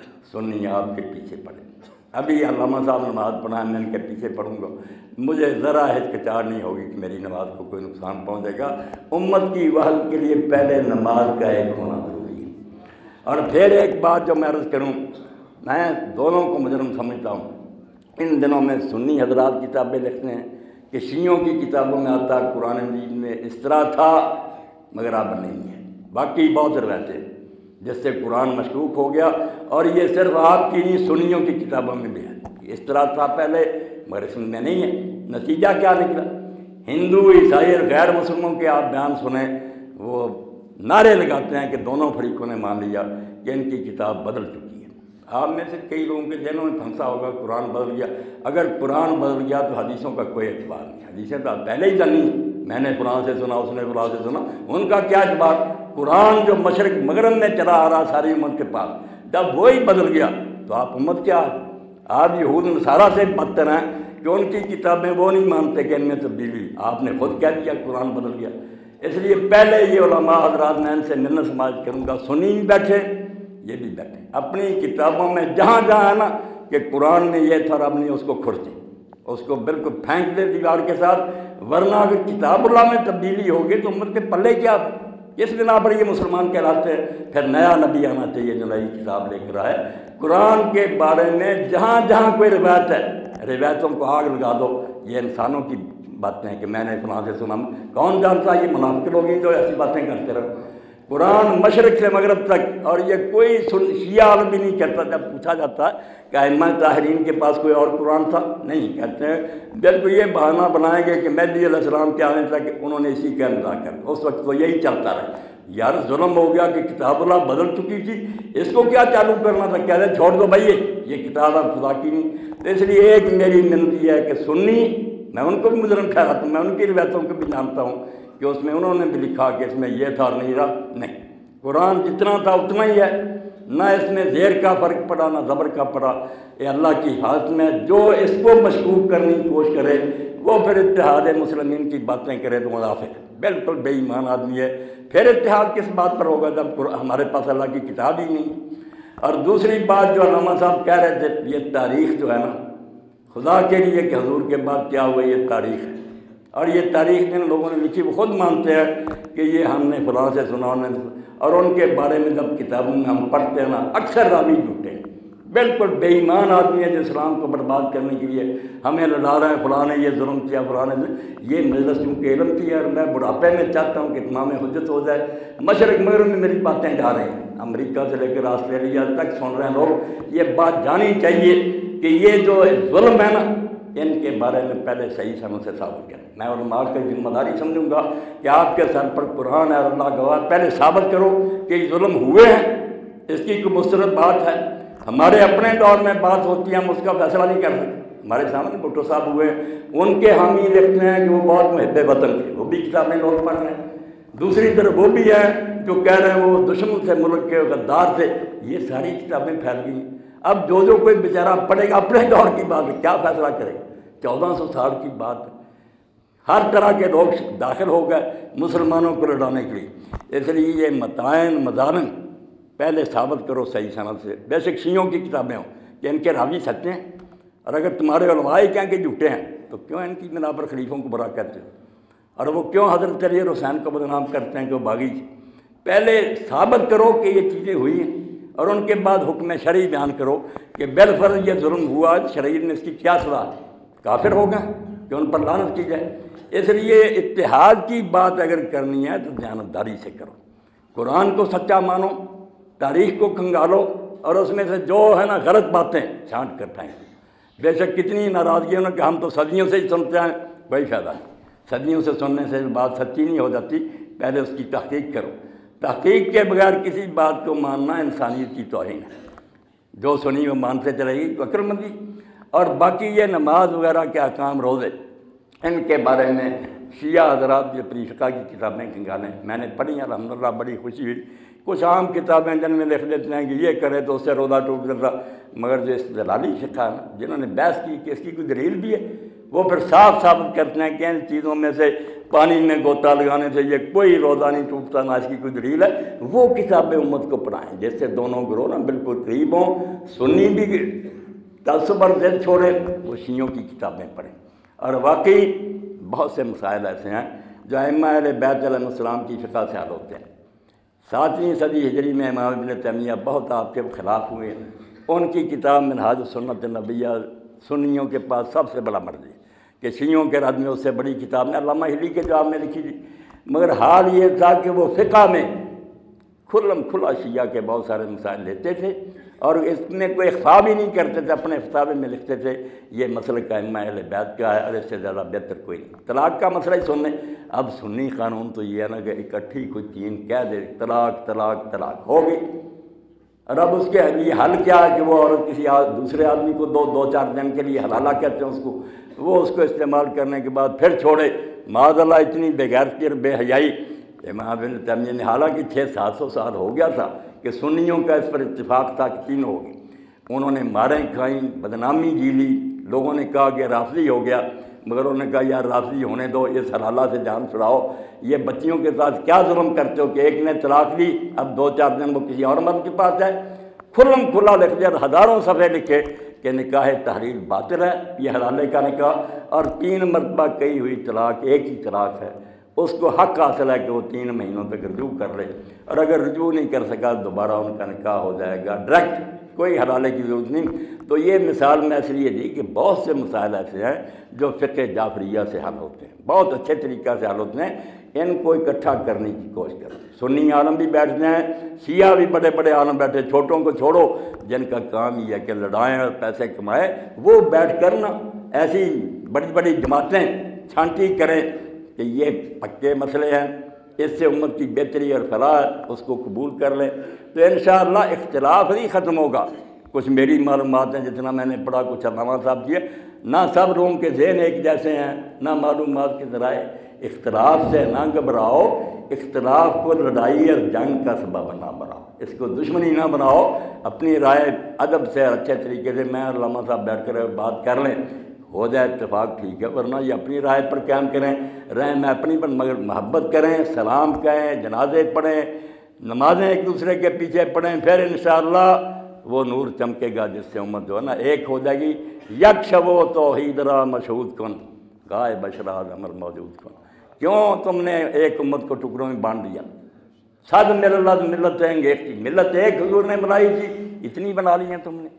سنی آپ کے پیچھے پڑھیں۔ ابھی علامہ صاحب نماز پڑھائیں، میں ان کے پیچھے پڑھوں گا، مجھے ذرا ہچکچاہٹ نہیں ہوگی کہ میری نماز کو کوئی نقصان پہنچے گا۔ امت کی وحدت کے لیے پہلے نماز کا ایک ہونا ضروری ہے۔ اور پھر ایک بات جو میں عرض کروں، میں دونوں کو مجرم سمجھتا ہوں۔ ان دنوں میں سنی حضرات کتابیں لکھتے ہیں کہ شیعوں کی کتابوں میں آتا ہے قرآن مجید میں اس طرح تھا، مگر اب نہیں ہے۔ باقی بہت روایتیں ہیں جس سے قرآن مشکوک ہو گیا، اور یہ صرف آپ کی نہیں سنیوں کی کتابوں میں بھی ہے، اس طرح تھا پہلے مگر اس میں نہیں ہے۔ نتیجہ کیا نکلا؟ ہندو عیسائی اور غیر مسلموں کے آپ بیان سنیں، وہ نعرے لگاتے ہیں کہ دونوں فریقوں نے مان لیا کہ ان کی کتاب بدل چکی ہے۔ آپ میں سے کئی لوگوں کے ذہنوں میں پھنسا ہوگا قرآن بدل گیا۔ اگر قرآن بدل گیا تو حدیثوں کا کوئی اعتبار نہیں، حدیثیں تو پہلے ہی جانی، میں نے فلاں سے سنا، اس نے فلاں سے سنا، ان کا کیا اعتبار؟ قرآن جو مشرق مغرب میں چلا آ رہا ساری امت کے پاس، جب وہی بدل گیا تو آپ امت کیا ہے؟ آپ یہود نصارہ سے بدتر ہیں کہ ان کی کتابیں وہ نہیں مانتے کہ ان میں تبدیلی، آپ نے خود کہہ دیا قرآن بدل گیا۔ اس لیے پہلے یہ علماء حضرات میں ان سے منت سماج کروں گا، سنی بھی بیٹھے یہ بھی بیٹھے اپنی کتابوں میں جہاں جہاں ہے نا کہ قرآن میں یہ تھا رب نے اس کو کھرچے اس کو بالکل پھینک دے دیوار کے ساتھ، ورنہ اگر کتاب اللہ میں تبدیلی ہوگی تو امت کے پلے کیا؟ اس بنا پر یہ مسلمان کہلاتے ہیں۔ پھر نیا نبی آنا چاہیے جو نئی کتاب لے کر آئے۔ قرآن کے بارے میں جہاں جہاں کوئی روایت ہے، روایتوں کو آگ لگا دو، یہ انسانوں کی باتیں ہیں کہ میں نے فلاں سے سنا، کون جانتا یہ منافق لوگ ہیں جو ایسی باتیں کرتے رہے۔ قرآن مشرق سے مغرب تک، اور یہ کوئی شیعہ عالم بھی نہیں کرتا۔ جب پوچھا جاتا ہے کہ ائمہ طاہرین کے پاس کوئی اور قرآن تھا، نہیں کہتے ہیں بالکل یہ بہانہ بنائیں گے کہ مہدی علیہ السلام کے آنے تک انہوں نے اسی کا انتظار کر، اس وقت تو یہی چلتا رہا۔ یار ظلم ہو گیا کہ کتاب اللہ بدل چکی تھی، اس کو کیا چالو کرنا تھا؟ کہہ رہے چھوڑ دو بھائی یہ کتاب اب خدا کی نہیں۔ تو اس لیے ایک میری منتی ہے کہ سنی، میں ان کو بھی مجرم ٹھہراتا ہوں، میں ان کی روایتوں کو بھی جانتا ہوں کہ اس میں انہوں نے بھی لکھا کہ اس میں یہ تھا اور نہیں رہا، نہیں، قرآن جتنا تھا اتنا ہی ہے، نہ اس میں زیر کا فرق پڑا نہ زبر کا پڑا۔ یہ اللہ کی حالت میں جو اس کو مشکوک کرنے کی کوشش کرے وہ پھر اتحاد مسلمین کی باتیں کرے تو منافق بالکل بے ایمان آدمی ہے۔ پھر اتحاد کس بات پر ہوگا جب ہمارے پاس اللہ کی کتاب ہی نہیں۔ اور دوسری بات جو علامہ صاحب کہہ رہے تھے، یہ تاریخ جو ہے نا خدا کے لیے کہ حضور کے بعد کیا ہوا، یہ تاریخ ہے، اور یہ تاریخ جن لوگوں نے لکھی وہ خود مانتے ہیں کہ یہ ہم نے فلاں سے سنا، اور ان کے بارے میں جب کتابوں میں ہم پڑھتے ہیں نا اکثر راوی جھوٹے ہیں، بالکل بے ایمان آدمی ہے جو اسلام کو برباد کرنے کے لیے ہمیں لڑا رہے ہیں، فلاں نے یہ ظلم کیا، فلاں نے یہ مجلس چونکہ علم کی ہے، اور میں بڑھاپے میں چاہتا ہوں کہ اتمام حجت ہو جائے۔ مشرق مغرب میں میری باتیں جا رہی ہیں، امریکہ سے لے کر آسٹریلیا تک سن رہے ہیں لوگ، یہ بات جانی چاہیے کہ یہ جو ظلم ہے نا ان کے بارے میں پہلے صحیح سمجھ سے ثابت کریں۔ میں علماء کی ذمہ داری سمجھوں گا کہ آپ کے سر پر قرآن ہے اور اللہ گواہ، پہلے ثابت کرو کہ یہ ظلم ہوئے ہیں، اس کی کوئی مستند بات ہے۔ ہمارے اپنے دور میں بات ہوتی ہے، ہم اس کا فیصلہ نہیں کر سکتے۔ ہمارے سامنے بھٹو صاحب ہوئے، ان کے حامی لکھتے ہیں کہ وہ بہت محب وطن تھے، وہ بھی کتابیں لوگ پڑھ رہے ہیں۔ دوسری طرف وہ بھی ہیں جو کہہ رہے ہیں وہ دشمن سے، ملک کے غدار تھے۔ یہ ساری کتابیں پھیل گئی۔ اب جو جو کوئی بیچارہ پڑھے گا اپنے دور کی بات کیا فیصلہ کرے؟ چودہ سو سال کی بات، ہر طرح کے لوگ داخل ہو گئے مسلمانوں کو لڑانے کے لیے۔ اس لیے یہ متائن مظالم پہلے ثابت کرو صحیح سند سے، بے شک شیعوں کی کتابیں ہوں کہ ان کے راوی سچے ہیں، اور اگر تمہارے علماء ہی کہیں کہ جھوٹے ہیں تو کیوں ان کی بنا پر خلیفوں کو برا کہتے ہو، اور وہ کیوں حضرت علی اور حسین کو بدنام کرتے ہیں کہ وہ باغی تھے؟ پہلے ثابت کرو کہ یہ چیزیں ہوئی ہیں، اور ان کے بعد حکم شرعی بیان کرو کہ بالفرض یہ ظلم ہوا، شریعت نے اس کی کیا سزا، کافر ہو گئے کہ ان پر لعنت کی جائے۔ اس لیے اتحاد کی بات اگر کرنی ہے تو دیانتداری سے کرو، قرآن کو سچا مانو، تاریخ کو کھنگالو، اور اس میں سے جو ہے نا غلط باتیں چھانٹ کر پھینکو۔ بے شک کتنی ناراضگی ہونا کہ ہم تو صدیوں سے ہی سنتے ہیں، کوئی فائدہ نہیں، صدیوں سے سننے سے بات سچی نہیں ہو جاتی، پہلے اس کی تحقیق کرو۔ تحقیق کے بغیر کسی بات کو ماننا انسانیت کی توہین ہے۔ جو سنی وہ مانتے چلے گی تو عقل مندی۔ اور باقی یہ نماز وغیرہ کے احکام، روزے، ان کے بارے میں شیعہ حضرات جو اپنی فقہ کی کتابیں کنگالیں میں نے پڑھی، الحمدللہ بڑی خوشی ہوئی۔ کچھ عام کتابیں جن میں لکھ دیتے ہیں کہ یہ کرے تو اس سے روزہ ٹوٹ جاتا، مگر جو استدلالی فقہ ہے نا جنہوں نے بحث کی کہ اس کی کوئی دلیل بھی ہے، وہ پھر صاف ثابت کرتے ہیں کہ ان چیزوں میں سے پانی میں غوطہ لگانے سے یہ کوئی روزہ نہیں ٹوٹتا، نہ اس کی کوئی دلیل ہے۔ وہ کتابیں امت کو پڑھائیں جس سے دونوں گروہ نا بالکل قریب ہوں، سنی بھی تعصب اور ضد چھوڑے، وہ شیعوں کی کتابیں پڑھیں۔ اور واقعی بہت سے مسائل ایسے ہیں جو ائمہ اہل بیت علیہ السلام کی فقہ سے حل ہوتے ہیں۔ ساتویں صدی ہجری میں امام ابن تیمیہ بہت آپ کے خلاف ہوئے، ان کی کتاب منہاج السنۃ النبویہ سنیوں کے پاس سب سے بڑا مرجع ہے کہ شیعوں کے رد میں اس سے بڑی کتاب نے علامہ ہلی کے جواب میں لکھی تھی، مگر حال یہ تھا کہ وہ فقہ میں کھلم کھلا شیعہ کے بہت سارے مسائل لیتے تھے اور اس میں کوئی اخفا بھی نہیں کرتے تھے، اپنے فتاوے میں لکھتے تھے یہ مسلک ائمہ اہل بیت کا ہے اور اس سے زیادہ بہتر کوئی نہیں۔ طلاق کا مسئلہ ہی سن لیں، اب سنی قانون تو یہ ہے نا کہ اکٹھی کوئی تین کہہ دے طلاق طلاق طلاق ہوگی، اور اب اس کے لیے حل کیا ہے کہ وہ عورت کسی دوسرے آدمی کو دو دو چار دن کے لیے حلالہ کہتے ہیں اس کو، وہ اس کو استعمال کرنے کے بعد پھر چھوڑے، معاذ اللہ اتنی بے غیرتی اور بے حیائی۔ امام ابن تیمیہ نے حالانکہ چھ سات سو سال ہو گیا تھا کہ سنیوں کا اس پر اتفاق تھا کہ تین ہوگی، انہوں نے ماریں کھائیں، بدنامی جی لی، لوگوں نے کہا کہ رافضی ہو گیا، مگر انہوں نے کہا یار رافضی ہونے دو، اس حلالہ سے جان چھڑاؤ، یہ بچیوں کے ساتھ کیا ظلم کرتے ہو کہ ایک نے طلاق لی اب دو چار دن وہ کسی اور مرد کے پاس ہے، کھلم کھلا لکھ دیا، ہزاروں صفحے لکھے کہ نکاح تحلیل باطل ہے، یہ حلالے کا نکاح، اور تین مرتبہ کہی ہوئی طلاق ایک ہی طلاق ہے، اس کو حق حاصل ہے کہ وہ تین مہینوں تک رجوع کر لے، اور اگر رجوع نہیں کر سکا دوبارہ ان کا نکاح ہو جائے گا ڈائریکٹ، کوئی حلالے کی ضرورت نہیں۔ تو یہ مثال میں اس لیے دی کہ بہت سے مسائل ایسے ہیں جو فقہ جعفریہ سے حل ہوتے ہیں، بہت اچھے طریقہ سے حل ہوتے ہیں، ان کو اکٹھا کرنے کی کوشش کرتے ہیں۔ سنی عالم بھی بیٹھتے ہیں، شیعہ بھی بڑے بڑے عالم بیٹھے، چھوٹوں کو چھوڑو جن کا کام یہ ہے کہ لڑائیں اور پیسے کمائے، وہ بیٹھ کر نا ایسی بڑی بڑی جماعتیں چھانٹی کریں کہ یہ پکے مسئلے ہیں، اس سے امت کی بہتری اور فلاح اس کو قبول کر لیں، تو انشاءاللہ اختلاف نہیں ختم ہوگا۔ کچھ میری معلومات ہیں جتنا میں نے پڑھا، کچھ علامہ صاحب کیے، نہ سب لوگوں کے ذہن ایک جیسے ہیں، نہ معلومات کے ذرائع، اختلاف سے نہ گھبراؤ، اختلاف کو لڑائی اور جنگ کا سبب نہ بناؤ، اس کو دشمنی نہ بناؤ، اپنی رائے ادب سے اچھے طریقے سے میں اور علامہ صاحب بیٹھ کر بات کر لیں، ہو جائے اتفاق ٹھیک ہے، ورنہ یہ اپنی رائے پر قائم کریں، رہیں میں اپنی پر، مگر محبت کریں، سلام کہیں، جنازے پڑھیں، نمازیں ایک دوسرے کے پیچھے پڑھیں، پھر انشاءاللہ وہ نور چمکے گا جس سے امت جو ہے نا ایک ہو جائے گی۔ یک شبو توحید را مشہود کن گائے بشراد امر موجود کن۔ کیوں تم نے ایک امت کو ٹکڑوں میں بانٹ دیا؟ صد ملت ملت ایک تھی، ملت ایک حضور نے بنائی تھی، اتنی بنا لی ہیں تم نے،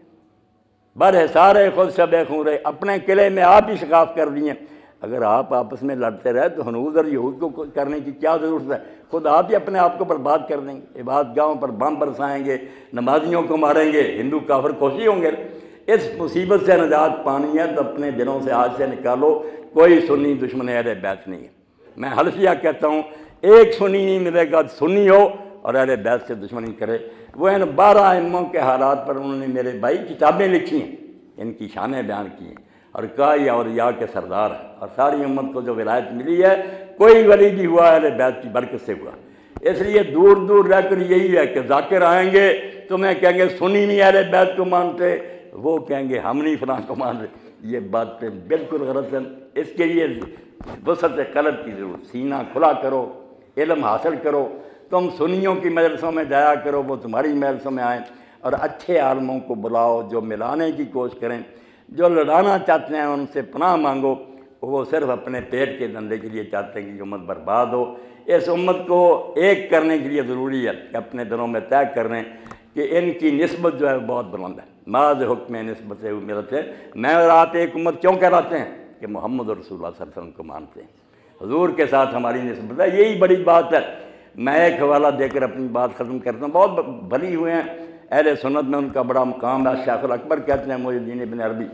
بر سارے خود شب خورے، اپنے قلعے میں آپ ہی شکاف کر دیے۔ اگر آپ آپس میں لڑتے رہے تو ہنود اور یہود کو کرنے کی کیا ضرورت ہے؟ خود آپ ہی اپنے آپ کو برباد کر دیں گے، عبادت گاہوں پر بم برسائیں گے، نمازیوں کو ماریں گے، ہندو کافر خوشی ہوں گے۔ اس مصیبت سے نجات پانی ہے تو اپنے دلوں سے آج سے نکالو، کوئی سنی دشمن اہل بیت نہیں ہے۔ میں حلفیہ کہتا ہوں ایک سنی نہیں ملے گا سنی ہو اور اہل بیت سے دشمنی کرے۔ وہ ان بارہ ائموں کے حالات پر انہوں نے میرے بھائی کتابیں لکھی ہیں، ان کی شانیں بیان کی ہیں، اور کہا یہ اولیاء کے سردار ہیں، اور ساری امت کو جو ولایت ملی ہے کوئی ولی بھی ہوا اہل بیت کی برکت سے ہوا۔ اس لیے دور دور رہ کر یہی ہے کہ ذاکر آئیں گے تمہیں کہیں گے سنی نہیں اہل بیت کو مانتے، وہ کہیں گے ہم نہیں فلاں کو مان رہے۔ یہ بات پہ بالکل غلط ہے۔ اس کے لیے وسعت قلب کی ضرورت، سینہ کھلا کرو، علم حاصل کرو، تم سنیوں کی مجلسوں میں جایا کرو، وہ تمہاری مجلسوں میں آئیں، اور اچھے عالموں کو بلاؤ جو ملانے کی کوشش کریں، جو لڑانا چاہتے ہیں ان سے پناہ مانگو، وہ صرف اپنے پیٹ کے دھندے کے لیے چاہتے ہیں کہ امت برباد ہو۔ اس امت کو ایک کرنے کے لیے ضروری ہے کہ اپنے دلوں میں طے کر لیں کہ ان کی نسبت جو ہے بہت بلند ہے، معاذ حکم نسبت سے امت ہے۔ میں اور آپ ایک امت کیوں کہلاتے ہیں؟ کہ محمد رسول اللہ صلی اللہ علیہ وسلم کو مانتے ہیں، حضور کے ساتھ ہماری نسبت ہے، یہی بڑی بات ہے۔ میں ایک حوالہ دے کر اپنی بات ختم کرتا ہوں، بہت بھلی ہوئے ہیں اہل سنت میں، ان کا بڑا مقام ہے، شیخ الاکبر کہتے ہیں محی الدین ابن عربی،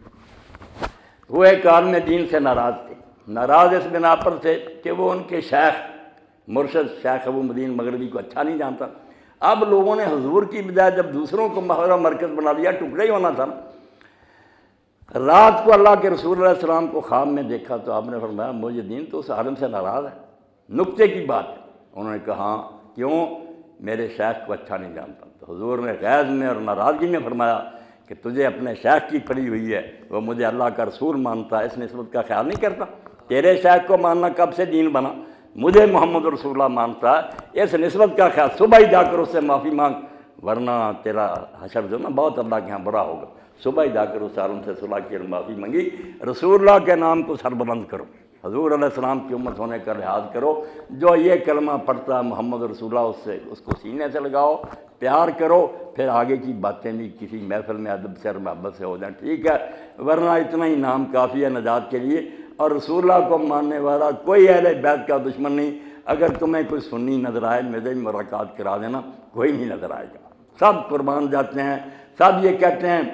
وہ ایک عالم دین سے ناراض تھے، ناراض اس بنا پر تھے کہ وہ ان کے شیخ مرشد شیخ ابو مدین مغربی کو اچھا نہیں جانتا۔ اب لوگوں نے حضور کی بجائے جب دوسروں کو محور مرکز بنا لیا، ٹکڑے ہی ہونا تھا نا۔ رات کو اللہ کے رسول علیہ السلام کو خواب میں دیکھا تو آپ نے فرمایا محی الدین تو اس عالم سے ناراض ہے، نکتے کی بات ہے۔ انہوں نے کہا ہاں کیوں؟ میرے شیخ کو اچھا نہیں جانتا۔ تو حضور نے غیظ میں اور ناراضگی میں فرمایا کہ تجھے اپنے شیخ کی پڑی ہوئی ہے، وہ مجھے اللہ کا رسول مانتا ہے، اس نسبت کا خیال نہیں کرتا۔ تیرے شیخ کو ماننا کب سے دین بنا؟ مجھے محمد رسول اللہ مانتا ہے، اس نسبت کا خیال، صبح ہی جا کر اس سے معافی مانگ، ورنہ تیرا حشر جو نا بہت اللہ کے ہاں برا ہوگا۔ صبح ہی جا کر اس عالم سے صلح کی اور معافی منگی، رسول اللہ کے نام کو سر بلند کرو، حضور علیہ السلام کی امت ہونے کا لحاظ کرو، جو یہ کلمہ پڑھتا ہے محمد رسول اللہ، اس سے اس کو سینے سے لگاؤ، پیار کرو، پھر آگے کی باتیں بھی کسی محفل میں ادب سے اور محبت سے ہو جائیں، ٹھیک ہے، ورنہ اتنا ہی نام کافی ہے نجات کے لیے۔ اور رسول اللہ کو ماننے والا کوئی اہل بیت کا دشمن نہیں۔ اگر تمہیں کوئی سنی نظر آئے میرے ملاقات کرا دینا، کوئی نہیں نظر آئے گا، سب قربان جاتے ہیں، سب یہ کہتے ہیں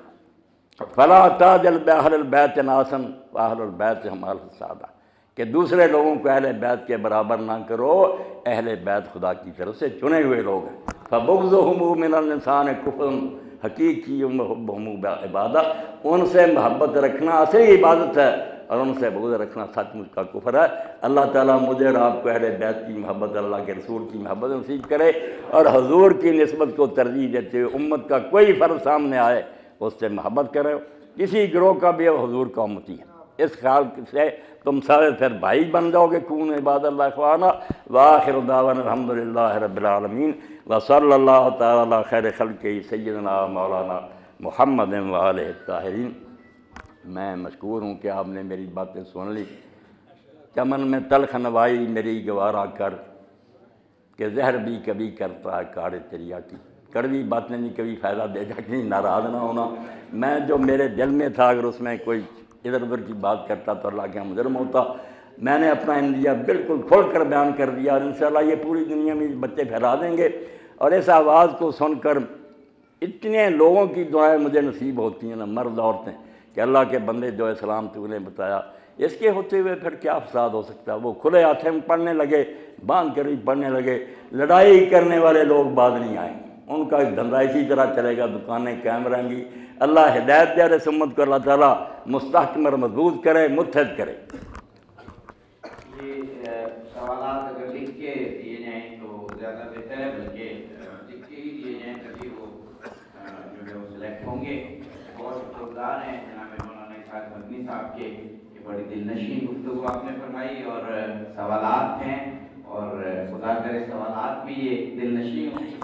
فلا تاجل باہل البیت ناسن واہل البیت ہمال سادہ، کہ دوسرے لوگوں کو اہل بیت کے برابر نہ کرو، اہل بیت خدا کی طرف سے چنے ہوئے لوگ ہیں۔ فبغضهم من الانسان کفر حقیقی محبوب عبادہ، ان سے محبت رکھنا اصلی عبادت ہے، اور ان سے بغض رکھنا سچ مچ کا کفر ہے۔ اللہ تعالیٰ مجھے اور آپ کو اہل بیت کی محبت، اللہ کے رسول کی محبت نصیب کرے، اور حضور کی نسبت کو ترجیح دیتے ہوئے امت کا کوئی فرد سامنے آئے اس سے محبت کرے، کسی گروہ کا بھی حضور کا امتی ہے، اس خیال سے تم سارے پھر بھائی بن جاؤ گے، کون عباد اللہ اخوانا وآخر دعوانا الحمدللہ رب العالمین وصلی اللہ تعالی علی خیر خلقہ سیدنا مولانا محمد وآلہ الطاہرین۔ میں مشکور ہوں کہ آپ نے میری باتیں سن لی۔ چمن میں تلخ نوائی میری گوارا کر، کہ زہر بھی کبھی کرتا ہے کاڑ تریا کی، کڑوی باتیں نہیں کبھی فائدہ دے جا کہ ناراض نہ ہونا۔ میں جو میرے دل میں تھا اگر اس میں کوئی ادھر ادھر کی بات کرتا تو اللہ کے مجرم ہوتا۔ میں نے اپنا اندیا بالکل کھول کر بیان کر دیا، اور انشاءاللہ یہ پوری دنیا میں بچے پھیلا دیں گے، اور اس آواز کو سن کر اتنے لوگوں کی دعائیں مجھے نصیب ہوتی ہیں نا، مرد عورتیں، کہ اللہ کے بندے جو اسلام تو نے بتایا، اس کے ہوتے ہوئے پھر کیا فساد ہو سکتا ہے۔ وہ کھلے ہاتھیں میں پڑھنے لگے، باندھ کر بھی پڑھنے لگے، لڑائی کرنے والے لوگ بعد نہیں آئیں گے، ان کا دھندا اسی طرح چلے گا، دکانیں قائم رہیں گی۔ اللہ ہدایت دے اور اس امت کو اللہ تعالیٰ مستحکم اور مضبوط کرے، متحد کرے۔ یہ سوالات اگر لکھ کے دیے جائیں تو زیادہ بہتر ہے، بلکہ لکھ کے ہی دیے جائیں تبھی وہ جو ہے وہ سلیکٹ ہوں گے۔ بہت شکر گزار ہیں جناب مولانا اسحاق مدنی صاحب کے، کہ بڑی دل نشین گفتگو آپ نے فرمائی، اور سوالات ہیں، اور خدا کرے سوالات بھی یہ دل نشین ہوں۔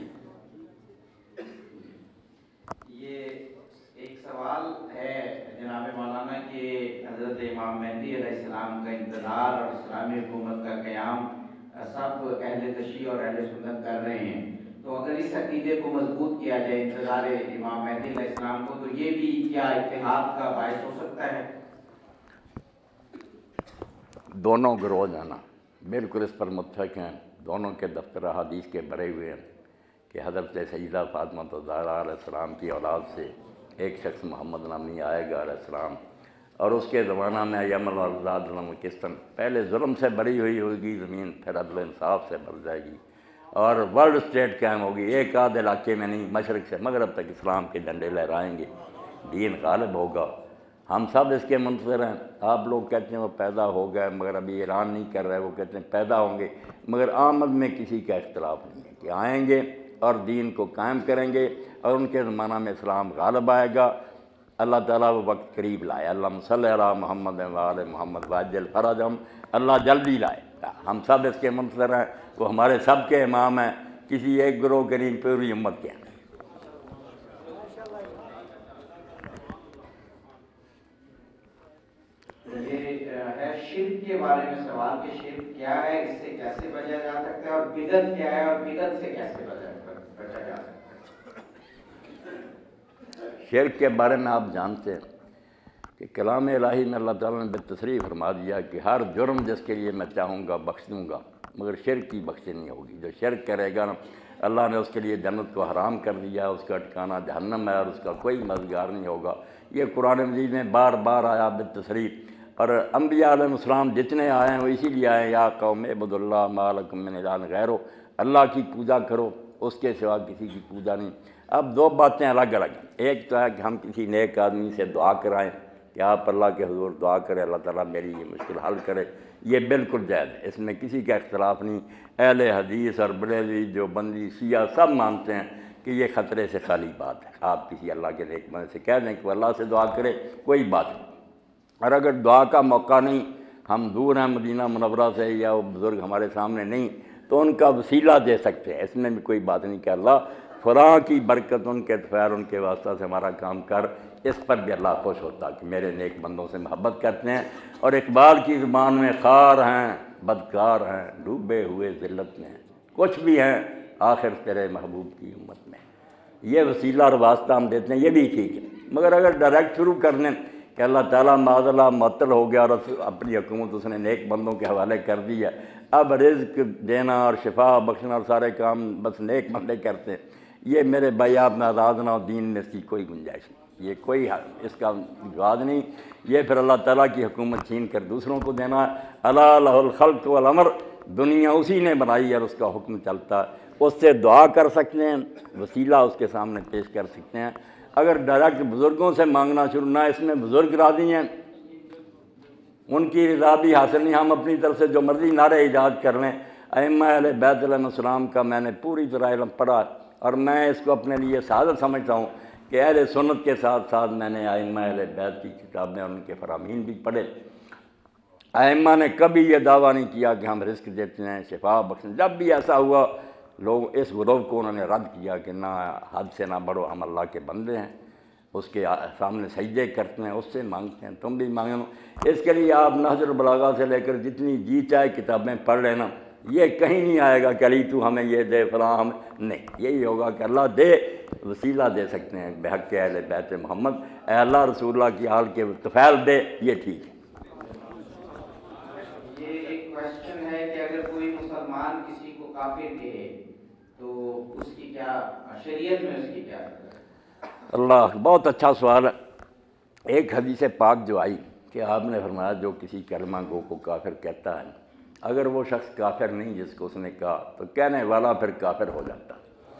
یہ ایک سوال ہے جناب مولانا کہ حضرت امام مہدی علیہ السلام کا انتظار اور اسلامی حکومت کا قیام سب اہل تشیع اور اہل سنت کر رہے ہیں، تو اگر اس عقیدے کو مضبوط کیا جائے انتظار امام مہدی علیہ السلام کو، تو یہ بھی کیا اتحاد کا باعث ہو سکتا ہے؟ دونوں گروہ جانا بالکل اس پر متفق ہیں، دونوں کے دفتر حدیث کے بھرے ہوئے ہیں کہ حضرت سیدہ فاطمہ الزہرا علیہ السلام کی اولاد سے ایک شخص محمد نامی آئے گا علیہ السلام، اور اس کے زمانہ میں یمن اور آزاد قسطن، پہلے ظلم سے بھری ہوئی ہوگی زمین، پھر عدل و انصاف سے بھر جائے گی، اور ورلڈ اسٹیٹ قائم ہوگی، ایک آدھ علاقے میں نہیں، مشرق سے مغرب تک اسلام کے جھنڈے لہرائیں گے، دین غالب ہوگا۔ ہم سب اس کے منتظر ہیں۔ آپ لوگ کہتے ہیں وہ پیدا ہو گئے، مگر ابھی اعلان نہیں کر رہے، وہ کہتے ہیں پیدا ہوں گے، مگر آمد میں کسی کا اختلاف نہیں ہے کہ آئیں گے اور دین کو قائم کریں گے، اور ان کے زمانہ میں اسلام غالب آئے گا۔ اللہ تعالیٰ وہ وقت قریب لائے، اللہم صلی علی محمد وآل محمد وعجل فرجہم، اللہ جلدی لائے۔ ہم سب اس کے منتظر ہیں، وہ ہمارے سب کے امام ہیں، کسی ایک گروہ کے نہیں، پوری امت کے ہیں۔ یہ ہے شرک کے بارے میں سوال کہ شرک کیا ہے، اس سے کیسے بچا جا سکتا ہے، اور بدعت کیا ہے اور بدعت سے کیسے بچا جا سکتا ہے؟ شرک کے بارے میں آپ جانتے ہیں کہ کلام الہی میں اللہ تعالیٰ نے بالتصریح فرما دیا کہ ہر جرم جس کے لیے میں چاہوں گا بخش دوں گا، مگر شرک کی بخشی نہیں ہوگی۔ جو شرک کرے گا نا، اللہ نے اس کے لیے جنت کو حرام کر دیا، اس کا ٹھکانہ جہنم ہے، اور اس کا کوئی مددگار نہیں ہوگا۔ یہ قرآن مجید میں بار بار آیا بالتصریح، اور انبیاء علیہ السلام جتنے آئے ہیں وہ اسی لیے آئے ہیں، یا قوم اعبدوا اللہ ما لکم من الہ غیرہ، اللہ کی پوجا کرو، اس کے سوا کسی کی پوجا نہیں۔ اب دو باتیں الگ الگ ہیں، ایک تو ہے کہ ہم کسی نیک آدمی سے دعا کرائیں کہ آپ اللہ کے حضور دعا کریں اللہ تعالیٰ میری یہ مشکل حل کرے، یہ بالکل جائز ہے، اس میں کسی کا اختلاف نہیں۔ اہل حدیث اور بریلوی جو بندی شیعہ سب مانتے ہیں کہ یہ خطرے سے خالی بات ہے، آپ کسی اللہ کے نیک بندے سے کہہ دیں کہ وہ اللہ سے دعا کرے، کوئی بات نہیں۔ اور اگر دعا کا موقع نہیں، ہم دور ہیں مدینہ منورہ سے، یا وہ بزرگ ہمارے سامنے نہیں، تو ان کا وسیلہ دے سکتے ہیں، اس میں بھی کوئی بات نہیں کہ اللہ فلاں کی برکت ان کے خیر ان کے واسطہ سے ہمارا کام کر، اس پر بھی اللہ خوش ہوتا کہ میرے نیک بندوں سے محبت کرتے ہیں۔ اور اقبال کی زبان میں خار ہیں بدکار ہیں ڈوبے ہوئے ذلت میں، کچھ بھی ہیں آخر تیرے محبوب کی امت میں۔ یہ وسیلہ اور واسطہ ہم دیتے ہیں، یہ بھی ٹھیک ہے، مگر اگر ڈائریکٹ شروع کر دیں کہ اللہ تعالیٰ معاذ اللہ معطل ہو گیا اور اپنی حکومت اس نے نیک بندوں کے حوالے کر دی ہے، اب رزق دینا اور شفا بخشنا اور سارے کام بس نیک بندے کرتے ہیں، یہ میرے بھائی آپ ناراض نہ ہو، دین میں اس کی کوئی گنجائش نہیں، یہ کوئی اس کا جواز نہیں، یہ پھر اللہ تعالیٰ کی حکومت چھین کر دوسروں کو دینا ہے۔ الا لہ الخلق والامر، دنیا اسی نے بنائی ہے اور اس کا حکم چلتا ہے، اس سے دعا کر سکتے ہیں، وسیلہ اس کے سامنے پیش کر سکتے ہیں۔ اگر ڈائریکٹ بزرگوں سے مانگنا شروع نہ، اس میں بزرگ راضی ہیں، ان کی رضا بھی حاصل نہیں، ہم اپنی طرف سے جو مرضی نعرے ایجاد کر لیں۔ ائمہ اہل بیت علیہ السلام کا میں نے پوری طرح علم پڑھا، اور میں اس کو اپنے لیے سعادت سمجھتا ہوں کہ اہل سنت کے ساتھ ساتھ میں نے ائمہ اہل بیت کی کتابیں ان کے فرامین بھی پڑھے۔ ائمہ نے کبھی یہ دعویٰ نہیں کیا کہ ہم رزق دیتے ہیں، شفا بخشیں۔ جب بھی ایسا ہوا لوگ اس گروہ کو انہوں نے رد کیا کہ نہ حد سے نہ بڑھو، ہم اللہ کے بندے ہیں، اس کے سامنے سجدے کرتے ہیں، اس سے مانگتے ہیں، تم بھی مانگو۔ اس کے لیے آپ نہج البلاغہ سے لے کر جتنی جی چاہے کتابیں پڑھ لینا، یہ کہیں نہیں آئے گا کہ علی تو ہمیں یہ دے فلاں ہم نہیں، یہی ہوگا کہ اللہ دے، وسیلہ دے سکتے ہیں بحق اہل بیت محمد، اے اللہ رسول اللہ کی حال کے طفیل دے، یہ ٹھیک ہے۔ یہ ایک کوشچن ہے کہ اگر کوئی مسلمان کسی کو کافر کہے تو اس کی کیا شریعت میں اس کی کیا؟ اللہ بہت اچھا سوال ہے۔ ایک حدیث پاک جو آئی کہ آپ نے فرمایا جو کسی کلمہ گو کو کافر کہتا ہے، اگر وہ شخص کافر نہیں جس کو اس نے کہا تو کہنے والا پھر کافر ہو جاتا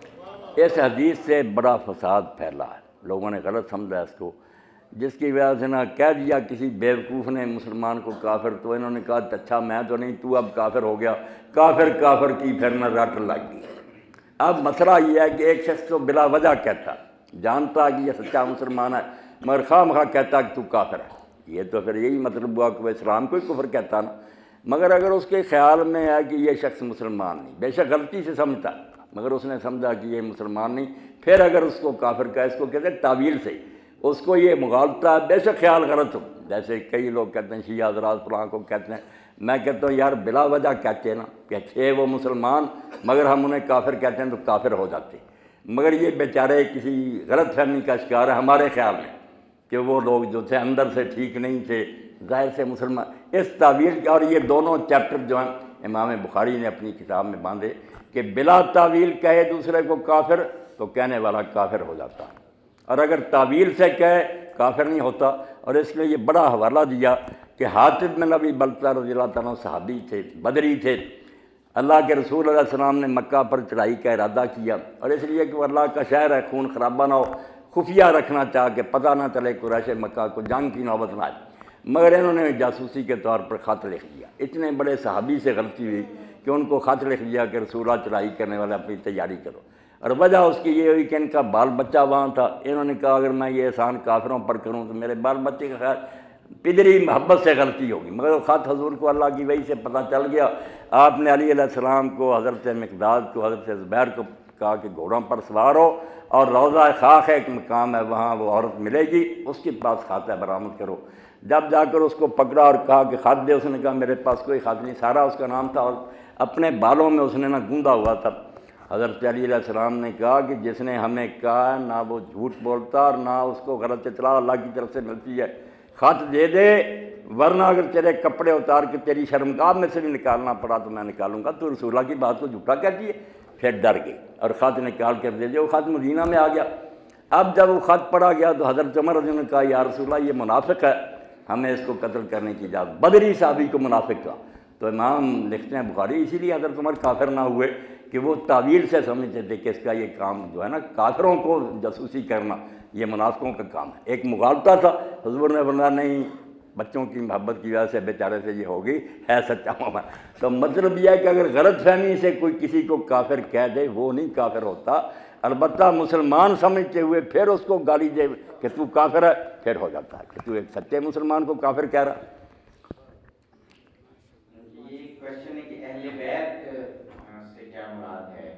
ہے۔ اس حدیث سے بڑا فساد پھیلا ہے، لوگوں نے غلط سمجھا اس کو، جس کی وجہ سے نہ کہہ دیا کسی بیوقوف نے مسلمان کو کافر، تو انہوں نے کہا اچھا میں تو نہیں، تو اب کافر ہو گیا، کافر کافر کی پھر نہ رٹ لگ گئی۔ اب مسئلہ یہ ہے کہ ایک شخص تو بلا وجہ کہتا، جانتا کہ یہ سچا مسلمان ہے، مگر خواہ مخواہ کہتا کہ تو کافر ہے، یہ تو پھر یہی مطلب ہوا کہ وہ اسلام کو ہی کفر کہتا نا۔ مگر اگر اس کے خیال میں ہے کہ یہ شخص مسلمان نہیں، بے شک غلطی سے سمجھتا، مگر اس نے سمجھا کہ یہ مسلمان نہیں، پھر اگر اس کو کافر کہا، اس کو کہتے ہیں تعویل سے، اس کو یہ مغالطہ ہے، بے شک خیال غلط ہو، جیسے کئی لوگ کہتے ہیں شیعہ حضرات فلاں کو کہتے ہیں، میں کہتا ہوں یار بلا وجہ کہتے ہیں نا کہ چھ وہ مسلمان مگر ہم انہیں کافر کہتے ہیں تو کافر ہو جاتے ہیں، مگر یہ بیچارے کسی غلط فہمی کا شکار ہے ہمارے خیال میں کہ وہ لوگ جو تھے اندر سے ٹھیک نہیں تھے، ظاہر سے مسلمان، اس تعویل کا۔ اور یہ دونوں چیپٹر جو ہیں امام بخاری نے اپنی کتاب میں باندھے کہ بلا تعویل کہے دوسرے کو کافر تو کہنے والا کافر ہو جاتا ہے، اور اگر تعویل سے کہے کافر نہیں ہوتا۔ اور اس نے یہ بڑا حوالہ دیا کہ حاطب بن ابی بلتہ رضی اللہ تعالیٰ صحابی تھے، بدری تھے، اللہ کے رسول علیہ السلام نے مکہ پر چڑھائی کا ارادہ کیا، اور اس لیے کہ وہ اللہ کا شہر ہے، خون خرابہ نہ ہو، خفیہ رکھنا چاہ کہ پتہ نہ چلے قریش مکہ کو جنگ کی نوبت نہ آئے، مگر انہوں نے جاسوسی کے طور پر خط لکھ دیا۔ اتنے بڑے صحابی سے غلطی ہوئی کہ ان کو خط لکھ دیا کہ رسول اللہ چڑھائی کرنے والے اپنی تیاری کرو، اور وجہ اس کی یہ ہوئی کہ ان کا بال بچہ وہاں تھا، انہوں نے کہا اگر میں یہ احسان کافروں پر کروں تو میرے بال بچے کا خیال، پدری محبت سے غلطی ہوگی، مگر وہ خط حضور کو اللہ کی وحی سے پتہ چل گیا۔ آپ نے علی علیہ السلام کو، حضرت مقداد کو، حضرت زبیر کو کہا کہ گھوڑوں پر سوار ہو اور روضہ خاک ہے ایک مقام ہے وہاں وہ عورت ملے گی، اس کے پاس خاتہ برآمد کرو۔ جب جا کر اس کو پکڑا اور کہا کہ خط دے، اس نے کہا میرے پاس کوئی خط نہیں، سارا اس کا نام تھا، اور اپنے بالوں میں اس نے نہ گوندا ہوا تھا۔ حضرت علی علیہ السلام نے کہا کہ جس نے ہمیں کہا نہ وہ جھوٹ بولتا اور نہ اس کو غلط اطلاع اللہ کی طرف سے ملتی ہے، خط دے دے، ورنہ اگر تیرے کپڑے اتار کے تیری شرمگاہ میں سے بھی نکالنا پڑا تو میں نکالوں گا، تو رسول اللہ کی بات کو جھوٹا کہتی ہے۔ پھر ڈر گئی اور خط نکال کر دے دیا، وہ خط مدینہ میں آ گیا۔ اب جب وہ خط پڑھا گیا تو حضرت عمر رضی اللہ عنہ نے کہا یا رسول اللہ یہ منافق ہے، ہمیں اس کو قتل کرنے کی اجازت، بدری صحابی کو منافق کا۔ تو امام لکھتے ہیں بخاری اسی لیے حضرت عمر کافر نہ ہوئے کہ وہ تعویل سے سمجھتے تھے کہ اس کا یہ کام جو ہے نا کافروں کو جاسوسی کرنا یہ منافقوں کا کام ہے، ایک مغالطہ تھا۔ حضور نے فرمایا نہیں، بچوں کی محبت کی وجہ سے بیچارے سے یہ ہوگی، ہے سچا مومن۔ تو مطلب یہ ہے کہ اگر غلط فہمی سے کوئی کسی کو کافر کہہ دے وہ نہیں کافر ہوتا، البتہ مسلمان سمجھتے ہوئے پھر اس کو گالی دے کہ تو کافر ہے، پھر ہو جاتا ہے کہ تو ایک سچے مسلمان کو کافر کہہ رہا۔ یہ کوشچن ہے کہ اہل بیت سے کیا مراد ہے؟